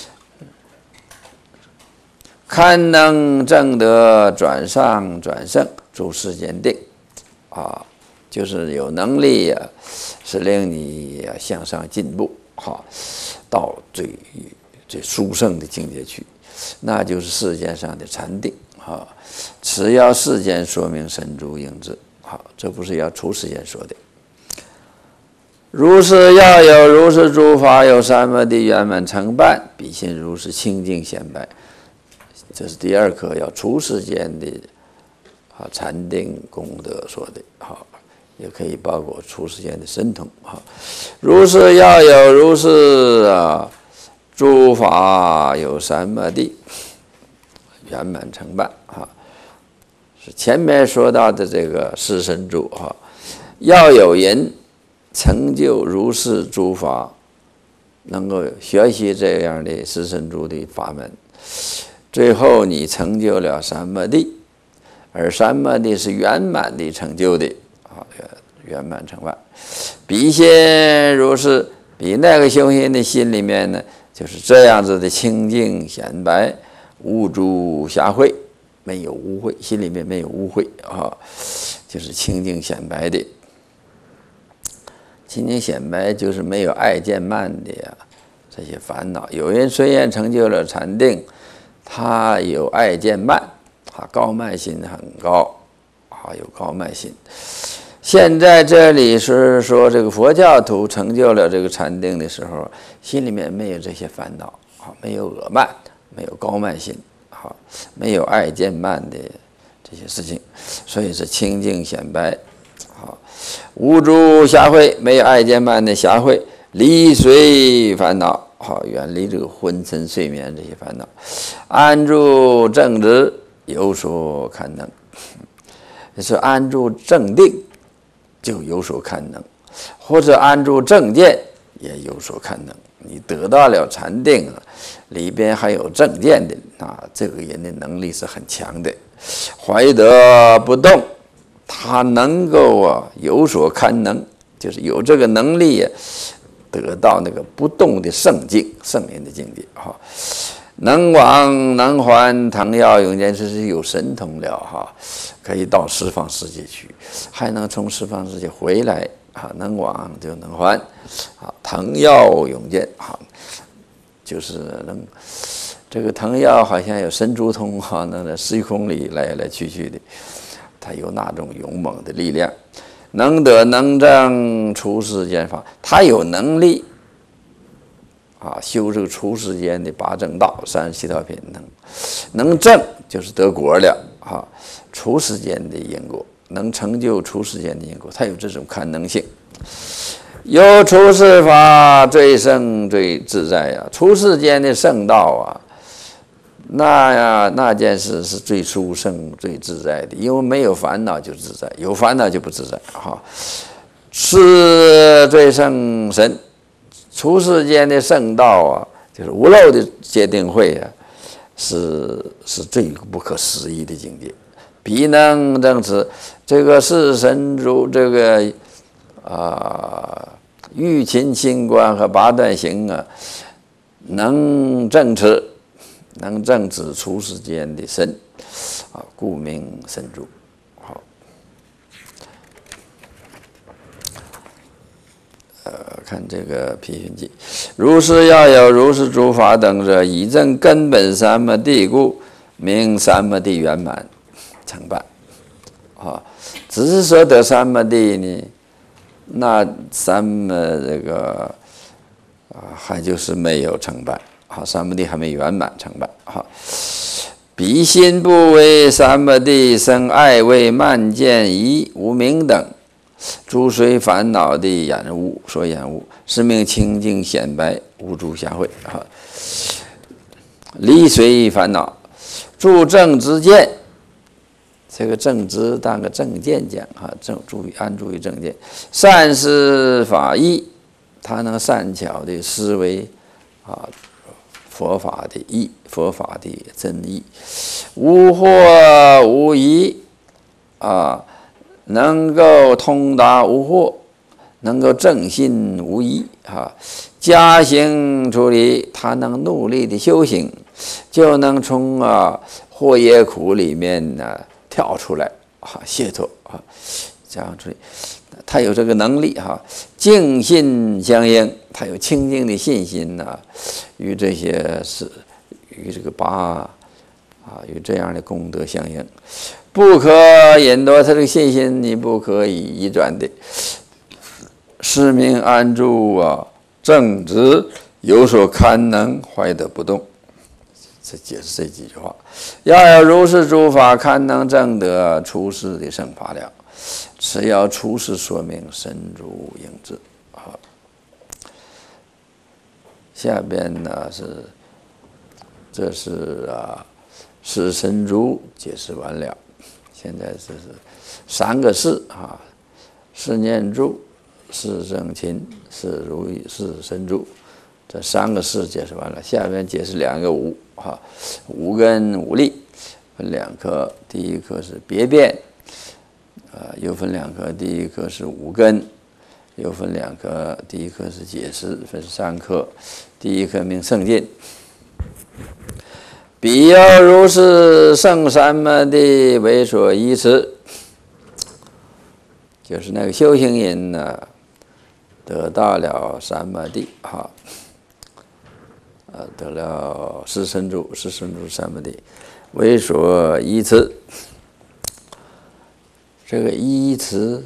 [SPEAKER 1] 堪能证得转上转胜，诸世间定啊，就是有能力呀、啊，是令你向上进步，哈，到最最殊胜的境界去，那就是世间上的禅定啊。此要世间说明神足应知。好，这不是要出世间说的。如是要有如是诸法，有三摩地圆满成办，彼心如是清净显白。这是第二课要出世间的啊禅定功德说的。好，也可以包括出世间的神通。好，如是要有如是啊诸法，有三摩地圆满成办。哈。前面说到的这个是神足哈，要有人成就如是诸法，能够学习这样的是神足的法门，最后你成就了三摩地，而三摩地是圆满的成就的啊，圆满成办。彼心如是，比那个修行的心里面呢，就是这样子的清净显白，无诸瑕秽。没有污秽，心里面没有污秽啊，就是清净显白的。清净显白就是没有爱见慢的呀，这些烦恼。有人虽然成就了禅定，他有爱见慢，他高慢心很高，啊，有高慢心。现在这里是说这个佛教徒成就了这个禅定的时候，心里面没有这些烦恼，啊，没有我慢，没有高慢心。好，没有爱见慢的这些事情，所以是清净显白。好，无诸瑕秽，没有爱见慢的瑕秽，离随烦恼，好，远离这个昏沉睡眠这些烦恼，安住正直，有所堪能。是安住正定，就有所堪能，或者安住正见，也有所堪能。你得到了禅定啊，里边还有正见的啊，这个人的能力是很强的。怀得不动，他能够啊有所堪能，就是有这个能力、啊、 得到那个不动的圣境、圣人的境界哈。能往能还，唐尧永见，这是有神通了哈，可以到十方世界去，还能从十方世界回来啊，能往就能还啊。唐尧永见哈，就是能这个唐尧好像有神足通哈，能在时空里来来去去的，他有那种勇猛的力量，能得能证出世间法，他有能力。啊，修这个出世间的八正道、三十七道品，能能证就是得果了啊。出世间的因果，能成就出世间的因果，它有这种堪能性。有出世法最胜最自在呀、啊，出世间的圣道啊，那呀那件事是最殊胜、最自在的，因为没有烦恼就自在，有烦恼就不自在哈。是最胜神。出世间的圣道啊，就是无漏的界定慧啊，是是最不可思议的境界。彼能证持这个是神足这个啊欲勤心观和八段行啊，能证持，能证持出世间的神啊，故名神足。好。呃，看这个批评记，如是要有如是诸法等者，以证根本三摩地故，名三摩地圆满成办。啊，只是说得三摩地呢，那三摩这个啊，还就是没有成办。好，三摩地还没圆满成办。好，彼心不为三摩地生爱为慢见疑无明等。诸随烦恼的染污所染污，是名清净显白，无诸相会啊。离随烦恼，助正知见。这个正知当个正见讲啊，正注意安住于正见。善思法义，他能善巧的思维啊，佛法的义，佛法的真义，无惑无疑啊。能够通达无惑，能够正信无疑啊，加行处理，他能努力的修行，就能从啊惑业苦里面呢、啊、跳出来啊，解脱啊，这样处理，他有这个能力哈、啊，净信相应，他有清净的信心呐、啊，与这些是与这个八啊与这样的功德相应。不可引夺，他这个信心你不可以移转的。是名安住啊，正直有所堪能，怀得不动。这解释这几句话，要有如是诸法堪能证得出世的圣法了。此要出世说明神足应知啊。下边呢是，这是啊，是神足解释完了。现在这是三个是啊，是念住，是正勤，是如意，是神足，这三个是解释完了。下边解释两个无啊，无跟无力分两科，第一科是别变，啊，又分两科，第一科是无根，又分两科，第一科是解释，分三科，第一科名圣进。彼有如是圣三摩地为所依持，就是那个修行人呢，得到了三摩地哈，呃，得了四神足，四神足三摩地为所依持。这个依持，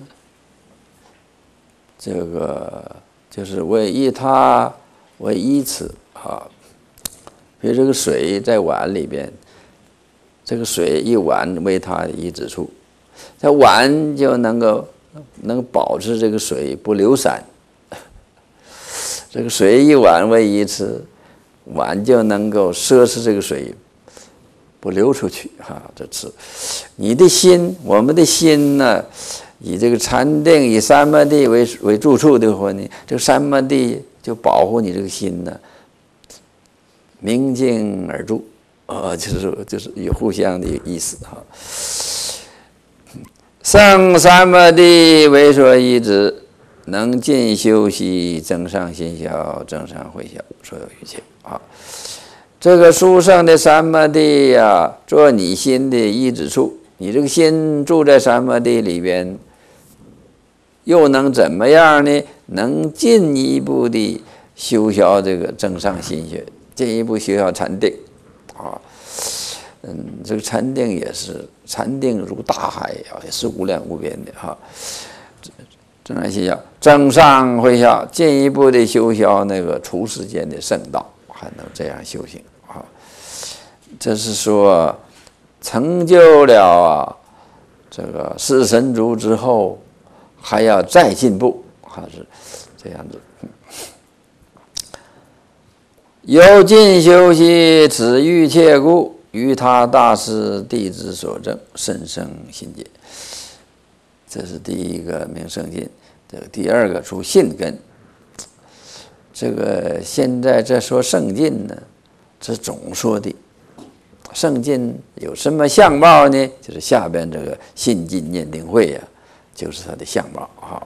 [SPEAKER 1] 这个就是为依他为依持啊。比如这个水在碗里边，这个水一碗为它依止处，这碗就能够能保持这个水不流散。这个水一碗为依持，碗就能够摄持这个水不流出去哈。这是你的心，我们的心呢，以这个禅定以三摩地为为住处的话呢，这个三摩地就保护你这个心呢。明镜而住，啊，就是就是有互相的意思哈。圣三摩地为所依止， 能尽修习，增上心消，增上慧消，所有一切啊。这个殊胜的三摩地呀，做你心的依止处。你这个心住在三摩地里边，又能怎么样呢？能进一步的修消这个增上心学，进一步修消禅定啊。嗯，这个禅定也是，禅定如大海啊，也是无量无边的哈。增上心消，增上慧消，进一步的修消那个除世间的圣道，还能这样修行啊。这是说成就了啊这个四神足之后，还要再进步，还是这样子。有尽修习，此欲切故，于他大师弟子所证，甚生信解。这是第一个明圣进。这个第二个出信根。这个现在这说圣进呢，是总说的。圣进有什么相貌呢？就是下边这个信进念定慧呀、啊，就是它的相貌啊。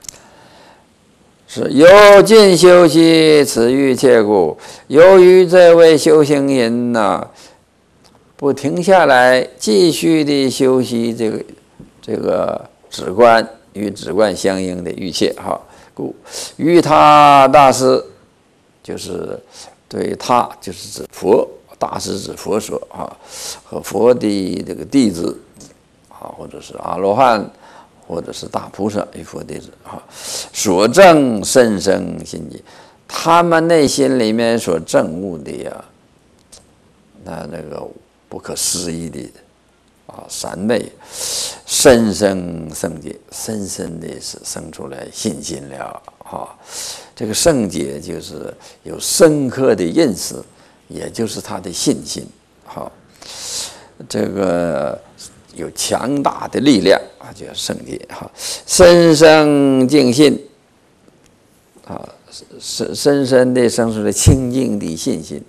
[SPEAKER 1] 是有尽修习，此欲切故。由于这位修行人呐、啊，不停下来，继续的修习这个这个止观与止观相应的欲切哈，故于他大师，就是对他就是指佛。大师指佛说啊，和佛的这个弟子啊，或者是阿罗汉，或者是大菩萨与佛弟子啊，所证甚生信解，他们内心里面所证悟的呀，那那个不可思议的啊三昧，深生圣解，深深的是生出来信心了啊。这个圣解就是有深刻的认识。也就是他的信心，好，这个有强大的力量啊，叫圣解哈，深生净信啊，深深深的生出了清净的信心。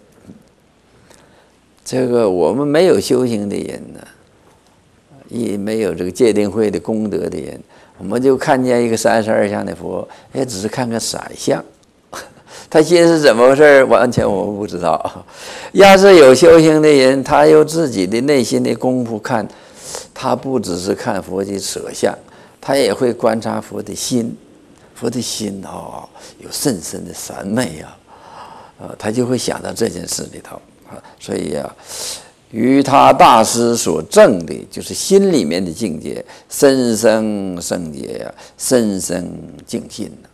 [SPEAKER 1] 这个我们没有修行的人呢，也没有这个戒定慧的功德的人，我们就看见一个三十二相的佛，也只是看个色相。他心是怎么回事？完全我们不知道。要是有修行的人，他有自己的内心的功夫看，他不只是看佛的色相，他也会观察佛的心。佛的心哦，有甚深的三昧啊，呃，他就会想到这件事里头啊。所以啊，于他大师所证的，就是心里面的境界，深生圣解呀，深生净信呐。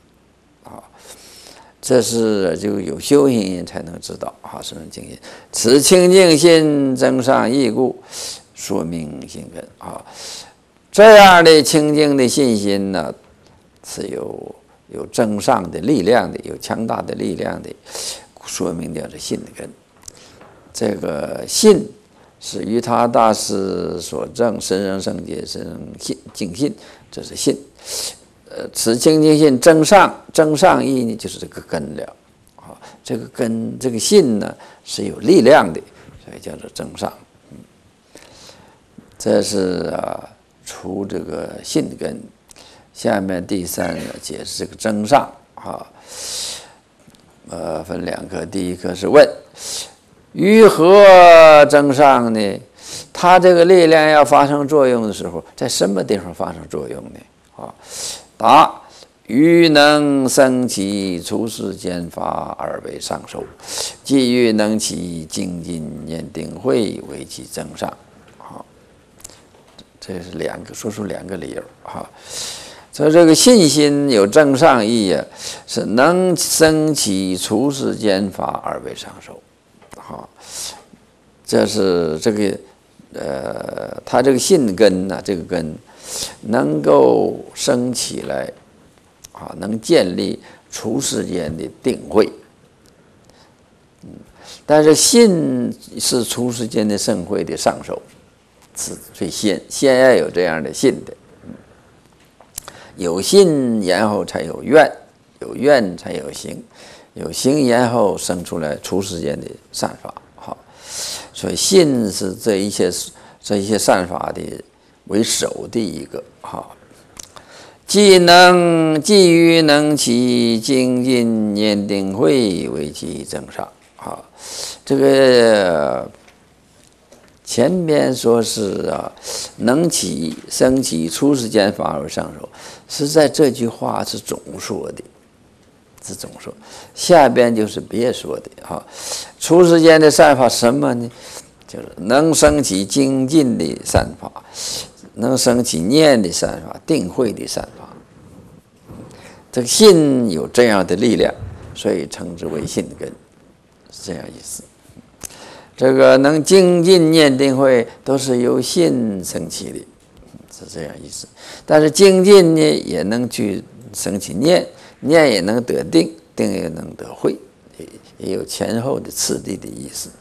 [SPEAKER 1] 这是就有修行人才能知道啊，深生净信。此清净心增上义故，说明心根啊。这样的清净的信心呢，是有有增上的力量的，有强大的力量的，说明叫做信根。这个信是于他大师所证，深生圣解，深生信净信，这是信。呃，此清净信增上，增上义呢，就是这个根了啊。这个根，这个信呢是有力量的，所以叫做增上。嗯，这是啊，除这个信根。下面第三个解释这个增上啊，呃，分两科，第一科是问，于何增上呢？它这个力量要发生作用的时候，在什么地方发生作用呢？啊？答：欲能生起出世间法而为上首，即欲能起精进念定慧为其增上。好，这是两个，说出两个理由哈。所以这个信心有增上义啊，是能生起出世间法而为上首。好，这是这个呃，他这个信根呢、啊，这个根。能够升起来，啊，能建立出世间的定慧。嗯，但是信是出世间的圣慧的上首，是最先先要有这样的信的。嗯，有信然后才有愿，有愿才有行，有行然后生出来出世间的善法。好，所以信是这一些这一些善法的为首的一个哈， 既能既欲能起精进念定慧为其增上。啊，这个前边说是啊，能起升起出世间法而上手，是在这句话是总说的，是总说。下边就是别说的啊。出世间的善法什么呢？就是能升起精进的善法，能升起念的善法，定慧的善法。这个信有这样的力量，所以称之为信根，是这样意思。这个能精进念定慧，都是由信升起的，是这样意思。但是精进呢，也能去升起念，念也能得定，定也能得慧，也有前后的次第的意思。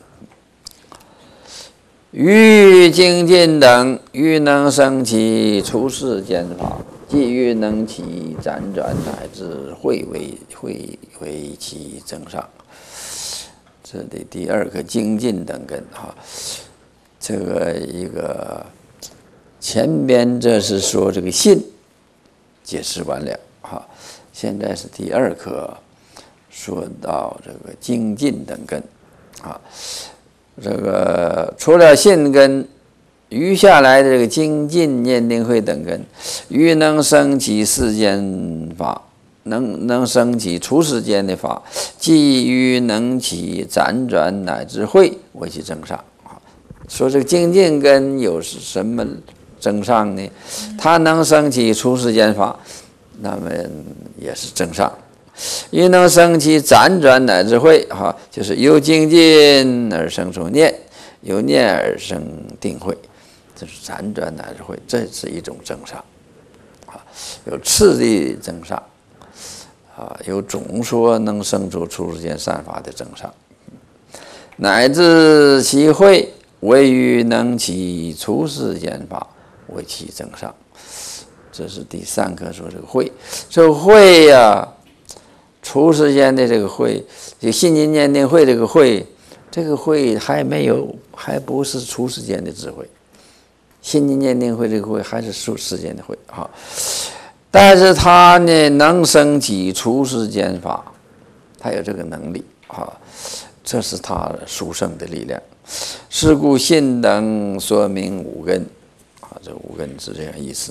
[SPEAKER 1] 欲精进等，欲能升起出世间法，即欲能起辗转乃至慧为慧为其增上。这里第二个精进等根哈，这个一个前边这是说这个信解释完了哈，现在是第二课说到这个精进等根啊，这个除了信根，余下来的这个精进念定慧等根，余能升起世间法。能能升起出世间的法，即于能起辗转乃至慧为其增上。啊，说这个精进根有什么增上呢？它能升起出世间法，那么也是增上。亦能升起辗转乃至慧，哈，就是由精进而生出念，由念而生定慧，这是辗转乃至慧，这是一种增上。啊，有次第增上。啊，有总说能生出出世间善法的增上，乃至其慧为于能起出世间法为其增上。这是第三课说这个慧，这个慧呀、啊，出世间的这个慧，就信心念定慧这个慧，这个慧还没有，还不是出世间的智慧。信心念定慧这个慧还是出世间的慧啊。但是他呢，能升起出世间法，他有这个能力啊，这是他殊胜的力量。是故信等说明五根啊，这五根是这样意思。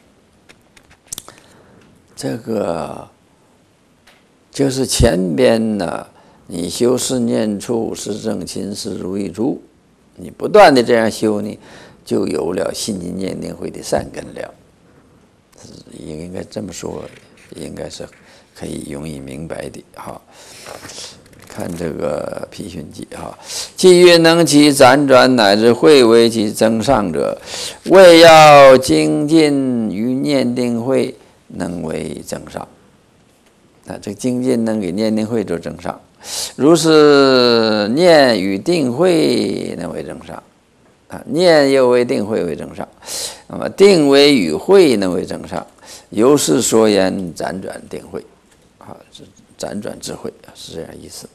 [SPEAKER 1] 这个就是前边呢，你修四念处、四正勤、四如意珠，你不断的这样修呢，就有了信心念定慧的善根了。应该这么说，应该是可以容易明白的哈。看这个《毗熏记》哈，既欲能起辗转乃至慧为其增上者，为要精进于念定慧，能为增上。啊，这精进能给念定慧做增上，如是念与定慧能为增上。啊，念又为定慧为增上，那么定为与慧能为增上，由是说言辗转定慧，啊，是辗转智慧，是这样意思。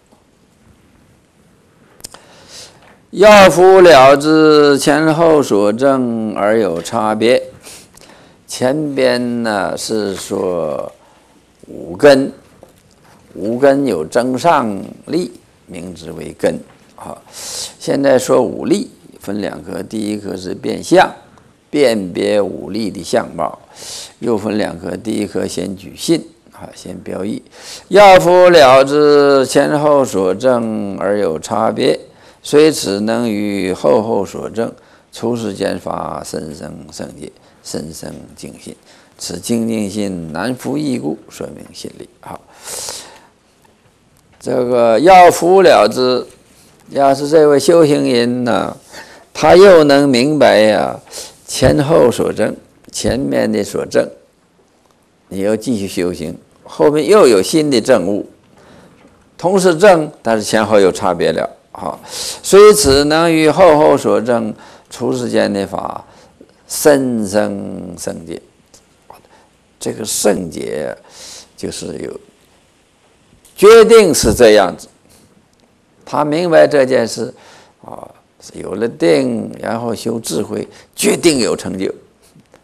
[SPEAKER 1] 要夫了知前后所证而有差别。前边呢是说五根，五根有增上力，名之为根。啊，现在说五力。分两科，第一科是辨相，辨别五力的相貌；又分两科，第一科先举信，啊，先标义。要夫了知前后所证而有差别，虽此能于后后所证出世间法深生圣解，深生净信。此精进心难服异故，说明信力。好，这个要夫了知，要是这位修行人呢，他又能明白呀、啊，前后所证，前面的所证，你要继续修行，后面又有新的证悟，同是证，但是前后有差别了。好，虽此能于后后所证出世间的法深生圣解。这个圣解就是有决定是这样子，他明白这件事啊。有了定，然后修智慧，决定有成就，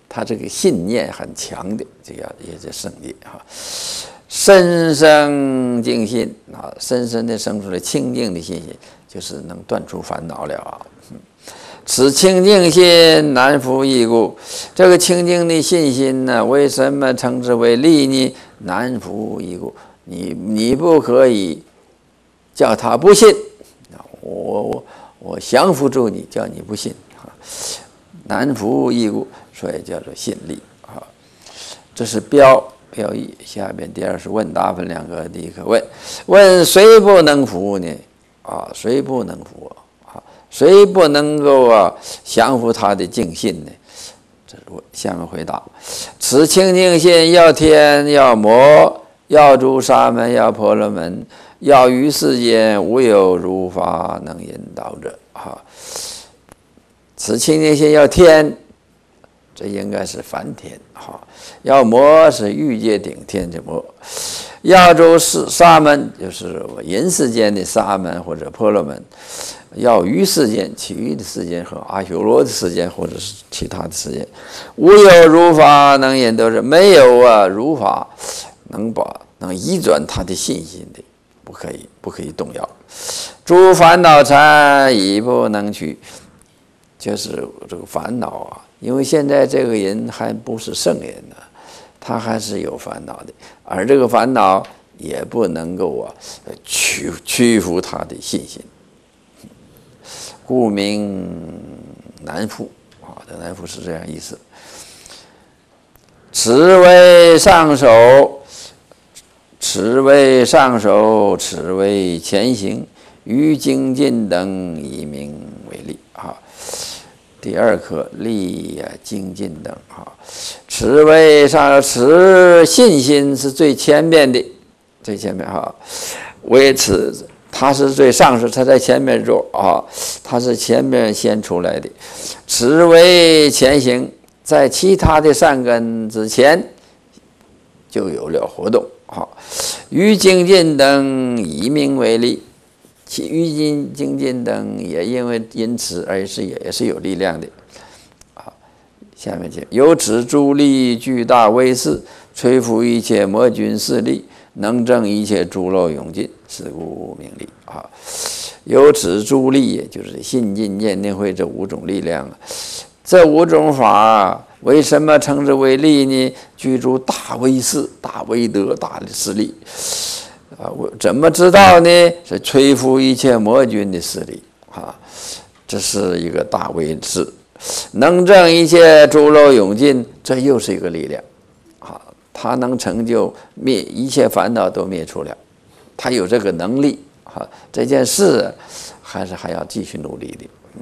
[SPEAKER 1] 他这个信念很强的，这叫也叫圣业哈。深生净信啊，深深的生出来清净的信心，就是能断除烦恼了啊。此清净心难服亦故，这个清净的信心呢，为什么称之为利呢？难服亦故，你你不可以叫他不信，我我我降服住你，叫你不信啊。难服亦故，所以叫做信力啊。这是标标义。下边第二是问答分两个，第一个问问谁不能服呢？啊，谁不能服啊？谁不能够啊降服他的净信呢？这是我下面回答：此清净心要天要魔要诸沙门要婆罗门要于世间无有如法能引导者啊。此清净心要天，这应该是梵天哈；要魔是欲界顶天的魔；要诸沙门就是人世间的沙门或者婆罗门；要于世间其余的世间和阿修罗的世间或者是其他的世间，无有如法能引导者，没有啊如法能把能移转他的信心的，不可以不可以动摇。诸烦恼缠已不能去。就是这个烦恼啊，因为现在这个人还不是圣人呢，他还是有烦恼的，而这个烦恼也不能够啊屈屈服他的信心，故名难服啊。这难服是这样意思。此为上首，此为上首，此为前行，于精进等以名为例啊。第二课力呀、精进等啊，此为上，此信心是最前面的，最前面哈。为此，他是最上首，他在前面做啊，他是前面先出来的。此为前行，在其他的善根之前就有了活动啊。于精进等以名为例。其于精精进等也因为因此而是也是有力量的啊。下面讲由此诸力巨大威势，摧伏一切魔军势力，能证一切诸漏永尽，是故名利啊。由此诸力也就是信进念定慧这五种力量啊，这五种法为什么称之为力呢？具足大威势、大威德、大的势力。啊，我怎么知道呢？是摧伏一切魔军的势力啊，这是一个大威势，能证一切诸漏永尽，这又是一个力量啊。他能成就灭一切烦恼都灭除了，他有这个能力啊。这件事还是还要继续努力的。嗯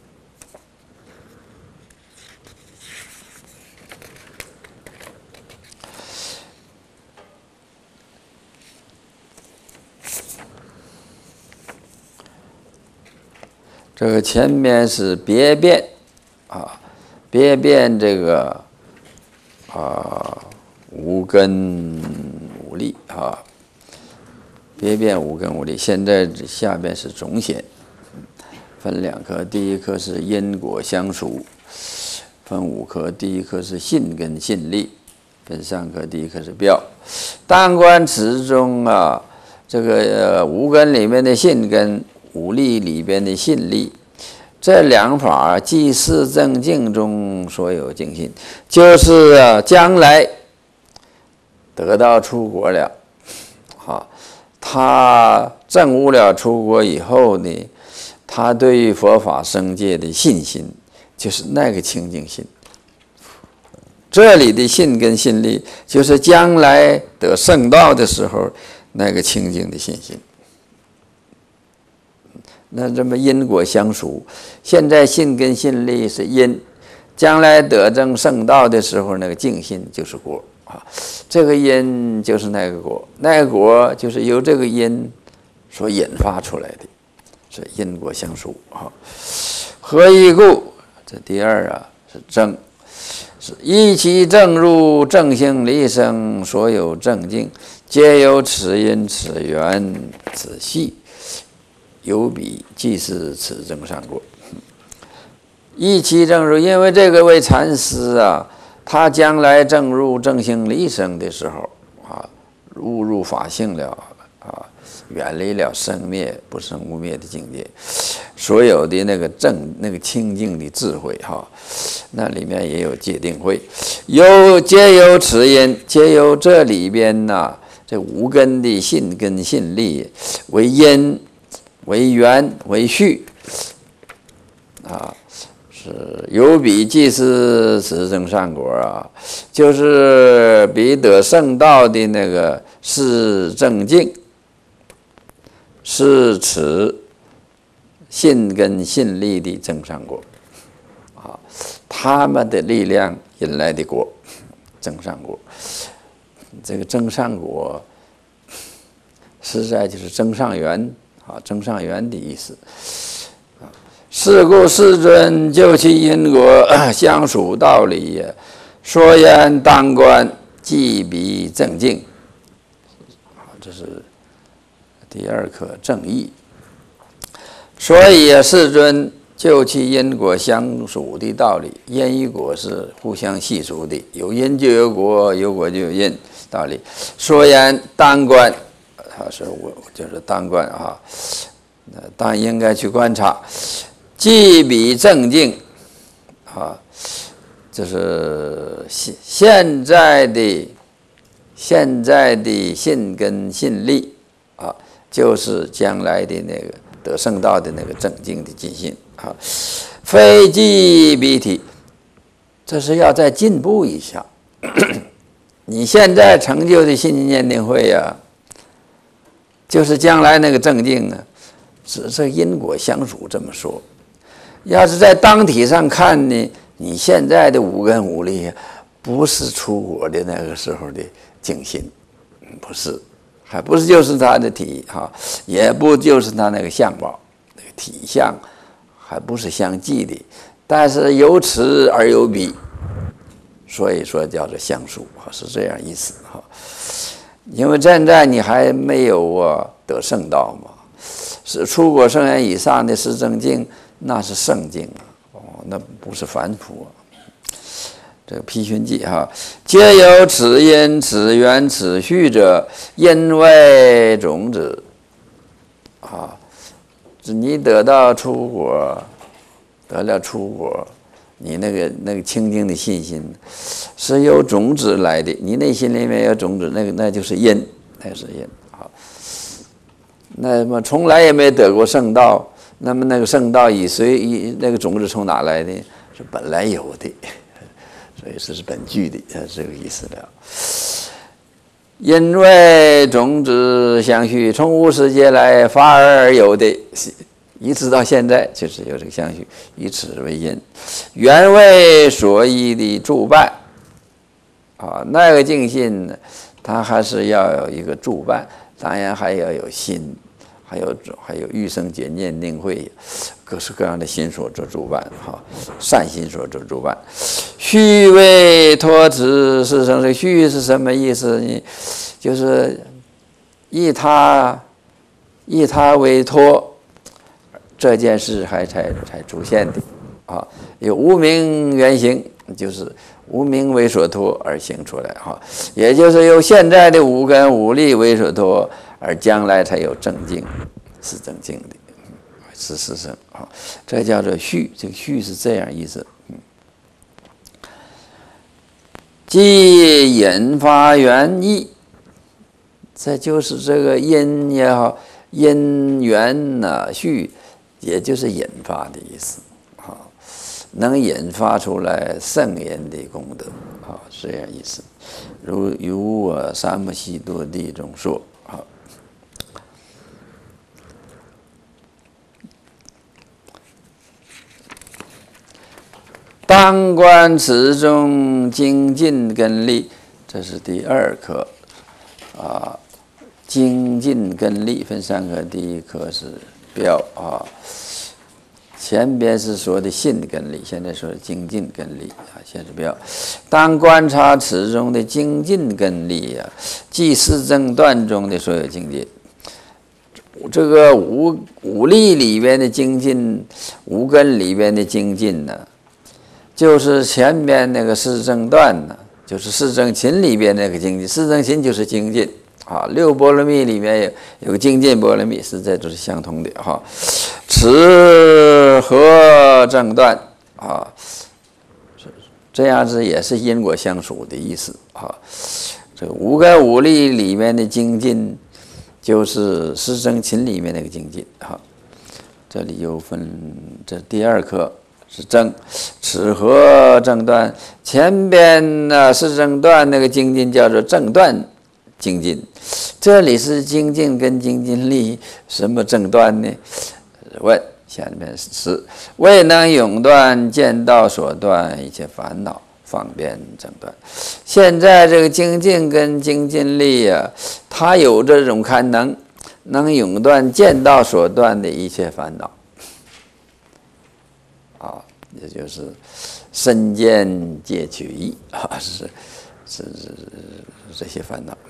[SPEAKER 1] 这个前面是别变啊，别变这个啊无根无力啊，别变无根无力。现在下边是总显，分两科，第一科是因果相属，分五科，第一科是信跟信力，分三科，第一科是标。但观此中啊，这个、呃、无根里面的信根。五力里边的信力，这两法即是正境中所有净信，就是啊将来得到出国了，好，他证悟了出国以后呢，他对于佛法僧戒的信心，就是那个清净心。这里的信跟信力，就是将来得圣道的时候那个清净的信心。那这么因果相属，现在信跟信力是因，将来得证圣道的时候，那个净信就是果啊。这个因就是那个果，那个果就是由这个因所引发出来的，是因果相属啊。何以故？这第二啊是正，是依其正入正性离生，所有正境皆由此因此缘此系。有彼即是此正上果，依其正入，因为这个位禅师啊， 他将来正入正性离生的时候啊，悟入法性了啊，远离了生灭不生无灭的境界，所有的那个正那个清净的智慧哈，那里面也有戒定慧，有皆有此因，皆有这里边呐，这五根的信根信力为因为缘为序啊。是有比即是此正善果啊，就是比得圣道的那个是正境，是此信根信力的正善果啊，他们的力量引来的果，正善果。这个正善果，实在就是增上缘啊，增上缘的意思。是故世尊就其因果相属道理，说言当观即彼正境。这是第二课正义。所以世尊就其因果相属的道理，因与果是互相系属的，有因就有果，有果就有因道理。说言当观，他说我就是当观啊，当应该去观察。即彼正境啊，就是现现在的现在的信根信力啊，就是将来的那个得圣道的那个正境的进信啊，非即彼体，这是要再进步一下。你现在成就的信心念定慧呀、啊，就是将来那个正境啊，只是因果相属这么说。要是在当体上看呢，你现在的五根五力不是出国的那个时候的境心，不是，还不是就是他的体哈，也不就是他那个相貌，那个体相还不是相继的，但是有此而有彼，所以说叫做相属，是这样意思哈。因为现在你还没有啊得圣道嘛，是出国圣人以上的是正境。那是圣境啊，哦，那不是凡夫啊。这个批训记哈，皆有此因、此缘、此序者，因为种子啊。你得到出国，得了出国，你那个那个清净的信心是由种子来的，你内心里面有种子，那个那就是因，那是因啊。那么从来也没得过圣道。那么那个圣道以随以那个种子从哪来的？是本来有的，所以这是本具的，这个意思了。因为种子相续，从无始劫来发而有的，一直到现在就是有这个相续，以此为因，原为所依的助伴啊。那个净信，它还是要有一个助伴，当然还要有心。还有还有欲生解念定慧，各式各样的心所做助伴哈，善心所做助伴。序为托此是生，这序是什么意思呢？就是以他以他为托，这件事还才才出现的啊。有无明原行，就是无明为所托而行出来哈，也就是由现在的五根五力为所托。而将来才有正境，是正境的，是是生啊，这叫做序。这个序是这样意思，嗯，即引发缘意，这就是这个因也好，因缘呐序，也就是引发的意思啊，能引发出来圣言的功德啊，这样意思。如如我三摩悉多地中说。当观此中精进根力，这是第二课啊。精进根力分三课，第一课是标啊，前边是说的信根力，现在说的精进根力啊，现在是标。当观察此中的精进根力啊，即四正断中的所有境界。这个五五力里边的精进，五根里边的精进呢、啊。 就是前边那个四正断呢，就是四正勤里边那个精进，四正勤就是精进啊。六波罗蜜里面有有个精进波罗蜜，实在都是相通的哈。持和正断啊，这样子也是因果相属的意思啊。这个五根五力里面的精进，就是四正勤里面那个精进哈。这里又分，这第二课是正持和正断，前边呢是正断那个精进叫做正断精进，这里是精进跟精进力，什么正断呢？问下面是未能永断见道所断一切烦恼，方便正断。现在这个精进跟精进力啊，它有这种堪能，能永断见道所断的一切烦恼啊，也就是身见戒取义啊，是是是这些烦恼。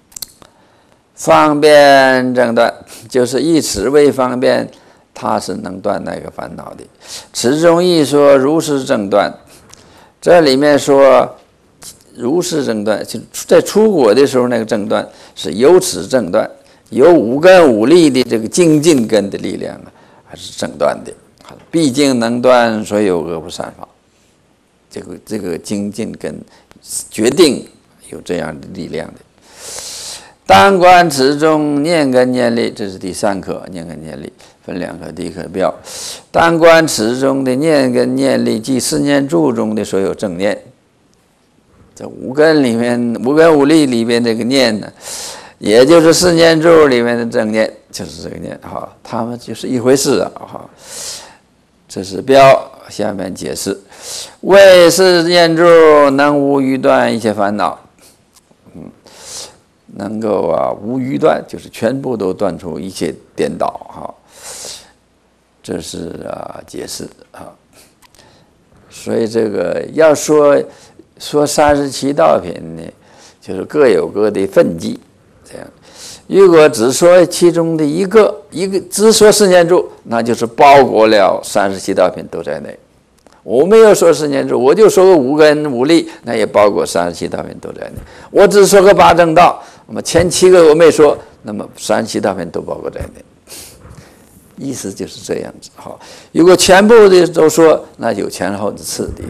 [SPEAKER 1] 方便正断，就是以此为方便，它是能断那个烦恼的。此中一说如是正断，这里面说如是正断，就在出果的时候那个正断是由此正断，有五根五力的这个精进根的力量啊，还是正断的。毕竟能断所有恶不善法，这个这个精进根决定有这样的力量的。当观此中念根念力，这是第三课，念根念力分两课，第一课标。当观此中的念根念力，即四念住中的所有正念。这五根里面，五根五力里面这个念呢，也就是四念住里面的正念，就是这个念哈，它们就是一回事啊哈。这是标，下面解释：为四念住能无余断一切烦恼。嗯。能够啊无余断，就是全部都断除一切颠倒哈，这是啊解释啊。所以这个要说说三十七道品呢，就是各有各的分际，这样。如果只说其中的一个，一个只说四念住，那就是包括了三十七道品都在内。我没有说四念住，我就说个五根五力，那也包括三十七道品都在内。我只说个八正道，那么前七个我没说，那么三十七道品都包括在内。意思就是这样子。好，如果全部的都说，那有前后的次第。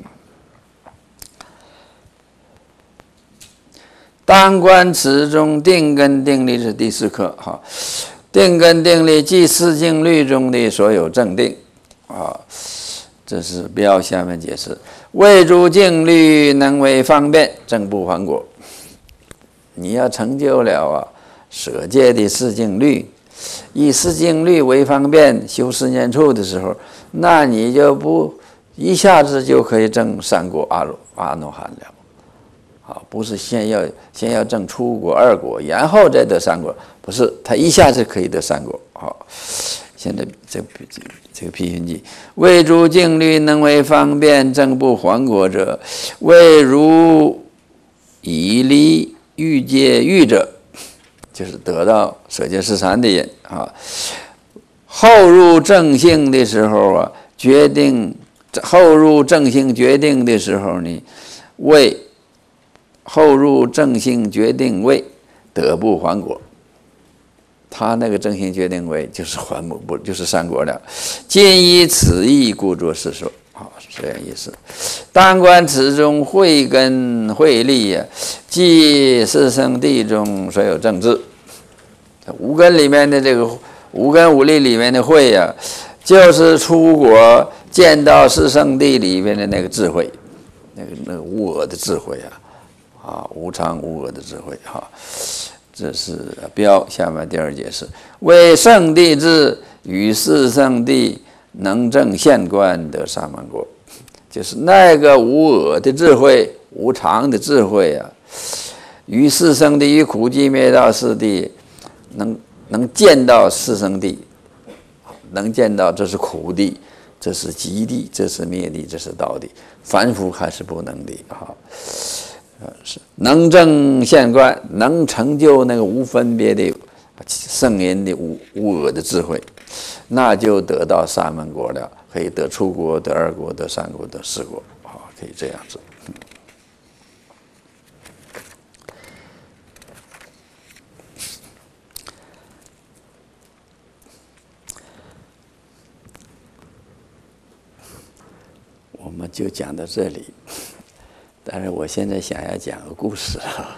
[SPEAKER 1] 当观此中定根定力是第四课。好，定根定力即四静虑中的所有正定啊。这是标，下面解释：为诸静虑能为方便，正不还果。你要成就了啊舍戒的四静虑，以四静虑为方便修四念处的时候，那你就不一下子就可以证三果阿罗阿罗汉了。好，不是先要先要证初果、二果，然后再得三果，不是，他一下子可以得三果。好，现在这这这个批评记，为诸静虑能为方便正不还果者，为如以离欲界欲者，就是得到舍戒四禅的人啊。后入正性的时候啊，决定后入正性决定的时候呢，为后入正性决定位得不还果，他那个正性决定位就是还不就是三果了。今依此意故作是说，好，是这样意思。当观此中慧根慧力呀，即四圣谛中所有正智。五根里面的这个五根五力里面的慧呀，就是出国见到四圣谛里面的那个智慧，那个那个无我的智慧啊。啊，无常无我的智慧哈，这是标。下面第二解释：为圣谛智与四圣谛能证现观得萨满果，就是那个无我的智慧、无常的智慧啊，与四圣谛与苦集灭道四谛能能见到四圣谛，能见到这是苦谛，这是集谛，这是灭谛，这是道谛，凡夫还是不能的哈。是能证现观，能成就那个无分别的圣人的无无我的智慧。 那就得到沙门果了，可以得初果、得二果、得三果、得四果，啊，可以这样子。我们就讲到这里，但是我现在想要讲个故事啊。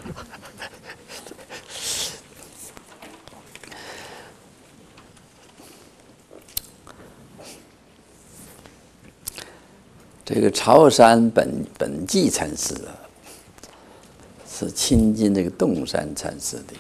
[SPEAKER 1] 这个朝山本本寂禅师啊，是亲近这个洞山禅师的。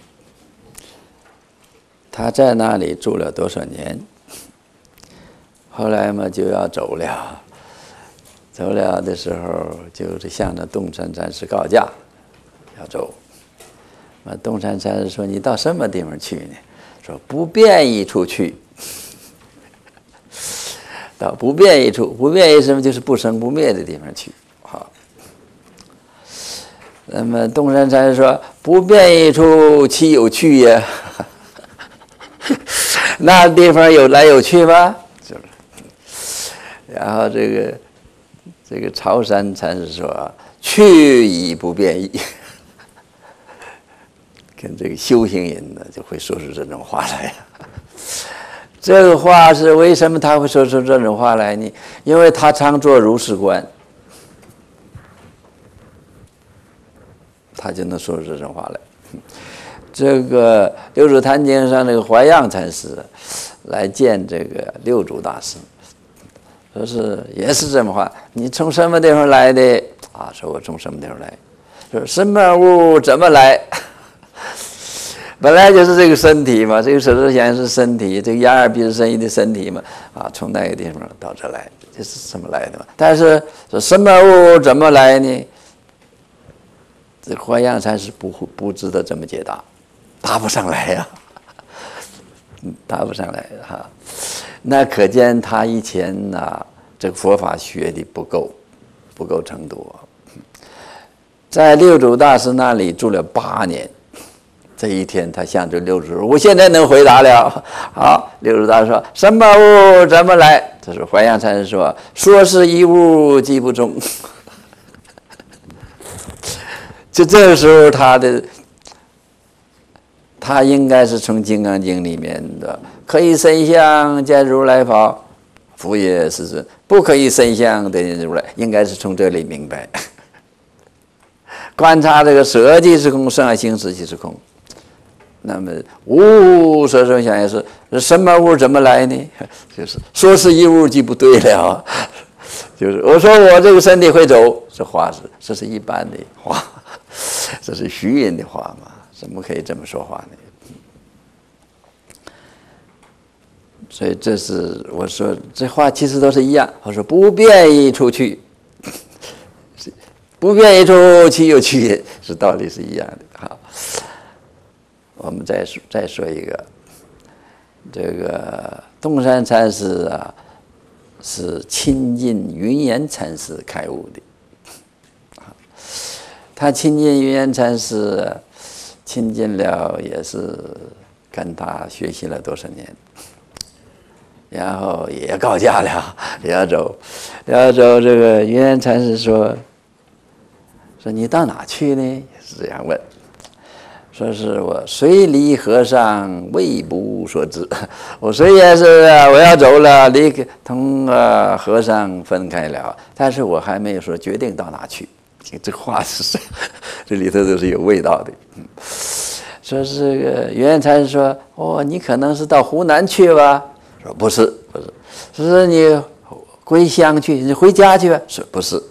[SPEAKER 1] 他在那里住了多少年？后来嘛就要走了，走了的时候就是向着洞山禅师告假，要走。那洞山禅师说：“你到什么地方去呢？”说：“不便一处去。”到不变一处，不变一什么就是不生不灭的地方去。好，那么洞山禅师说：“不变一处，岂有去呀？”那地方有来有去吗？就是。然后这个这个朝山禅师说：“去亦不变矣。”跟这个修行人呢，就会说出这种话来。这个话是为什么他会说出这种话来呢？因为他常做如是观，他就能说出这种话来。这个六祖坛经上那个怀让禅师来见这个六祖大师，说是也是这么话：“你从什么地方来的？”啊，说我从什么地方来？说什么物怎么来？本来就是这个身体嘛，这个手指想是身体，这个眼耳鼻舌身意的身体嘛，啊，从那个地方到这来，这是怎么来的嘛？但是说什么物怎么来呢？这怀让禅师不不知道怎么解答，答不上来呀、啊，答不上来哈、啊。那可见他以前呐、啊，这个佛法学的不够，不够程度。在六祖大师那里住了八年。这一天，他向着六祖说：“我现在能回答了。”好，六祖大师说：“什么物怎么来？”这是怀让禅师说：“说是一物，即不中。”就这个时候，他的他应该是从《金刚经》里面的“可以身相见如来法，复也世尊；不可以身相得见如来”，应该是从这里明白。观察这个色即是空，色行识即是空。那么无色声香也是什么物怎么来呢？就是说是一物即不对了。就是我说我这个身体会走，这话是这是一般的话，这是虚人的话嘛？怎么可以这么说话呢？所以这是我说这话其实都是一样。我说不变一处去，不变一处岂有去也，是道理是一样的。好。我们再说再说一个，这个洞山禅师啊，是亲近云岩禅师开悟的。他亲近云岩禅师，亲近了也是跟他学习了多少年，然后也告假了，也要走，要走。这个云岩禅师说：“说你到哪去呢？”也是这样问。说是我虽离和尚未不所知，我虽然是我要走了，离同呃和尚分开了，但是我还没有说决定到哪去。这话是这里头都是有味道的。嗯，说是个圆圆禅师说：“哦，你可能是到湖南去吧？”说不是，不是，是你归乡去，你回家去吧？说不是。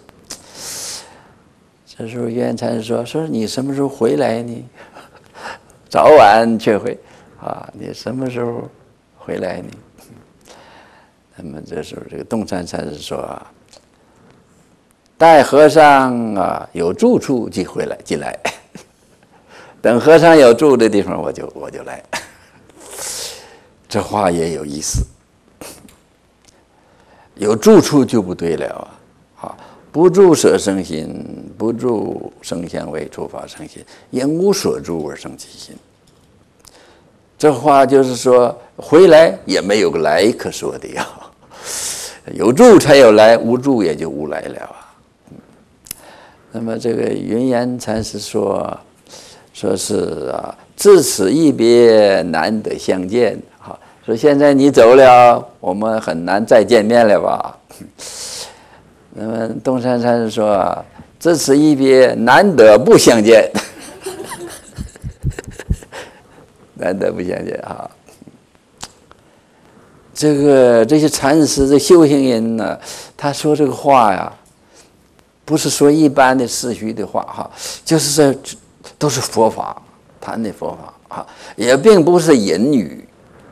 [SPEAKER 1] 这时候圆圆禅师说：“说你什么时候回来呢？”早晚却会，啊，你什么时候回来呢？那么这时候，这个洞山禅师说啊，待和尚啊有住处即回来，即来。等和尚有住的地方，我就我就来。这话也有意思。有住处就不对了啊！好，不住色生心，不住声香味触法生心，因无所住而生其心。 这话就是说，回来也没有个来可说的呀。有住才有来，无住也就无来了啊。那么这个云岩禅师说，说是啊，自此一别，难得相见。好，说现在你走了，我们很难再见面了吧？那么东山禅师说啊，自此一别，难得不相见。难得不相见啊！这个这些禅师、这修行人呢，他说这个话呀，不是说一般的世虚的话哈，就是这都是佛法，谈的佛法啊，也并不是隐语，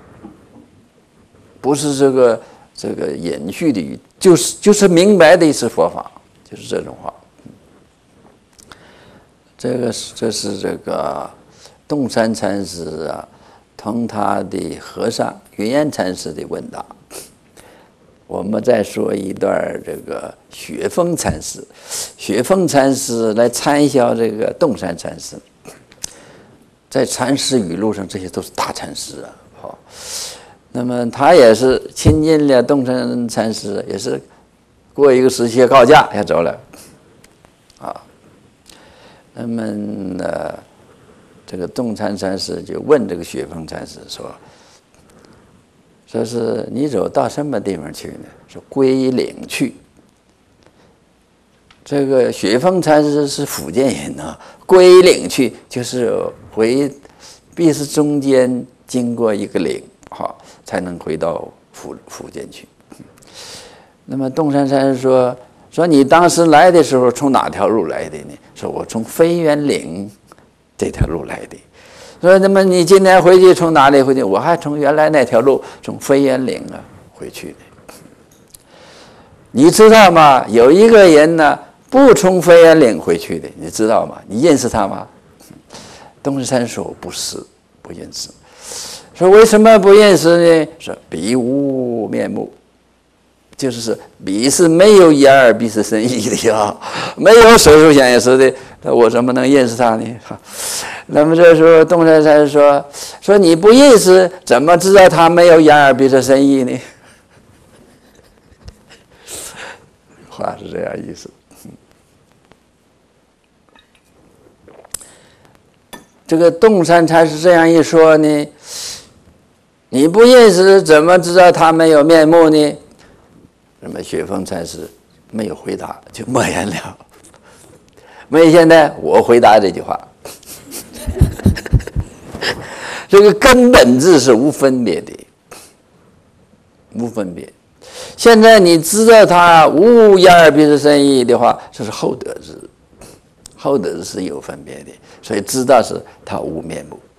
[SPEAKER 1] 不是这个这个隐喻的语，就是就是明白的是佛法，就是这种话。这个是这是这个。洞山禅师啊，同他的和尚云岩禅师的问答。我们再说一段这个雪峰禅师，雪峰禅师来参销这个洞山禅师，在禅师语录上，这些都是大禅师啊。好，那么他也是亲近了洞山禅师，也是过一个时期告假要走了啊。那么呢？这个洞山禅师就问这个雪峰禅师说：“说是你走到什么地方去呢？说归岭去。这个雪峰禅师是福建人啊，归岭去就是回，必是中间经过一个岭，好才能回到福福建去。那么洞山禅师说：说你当时来的时候从哪条路来的呢？说我从飞原岭。”这条路来的，说那么你今天回去从哪里回去？我还从原来那条路从飞原岭啊回去的。你知道吗？有一个人呢不从飞原岭回去的，你知道吗？你认识他吗？东山说不是，不认识。说为什么不认识呢？说彼无面目。就是彼是没有眼耳鼻舌身意的呀，没有手手想也是的，那我怎么能认识他呢？那么这时候东山禅师说：“说你不认识，怎么知道他没有眼耳鼻舌身意呢？”话是这样意思。这个洞山禅师这样一说呢，你不认识，怎么知道他没有面目呢？那么雪峰禅师没有回答，就默然了。没现在我回答这句话，这个根本质是无分别的，无分别。现在你知道他无眼耳鼻舌身意的话，这是后得知，后得知是有分别的，所以知道是他无面目。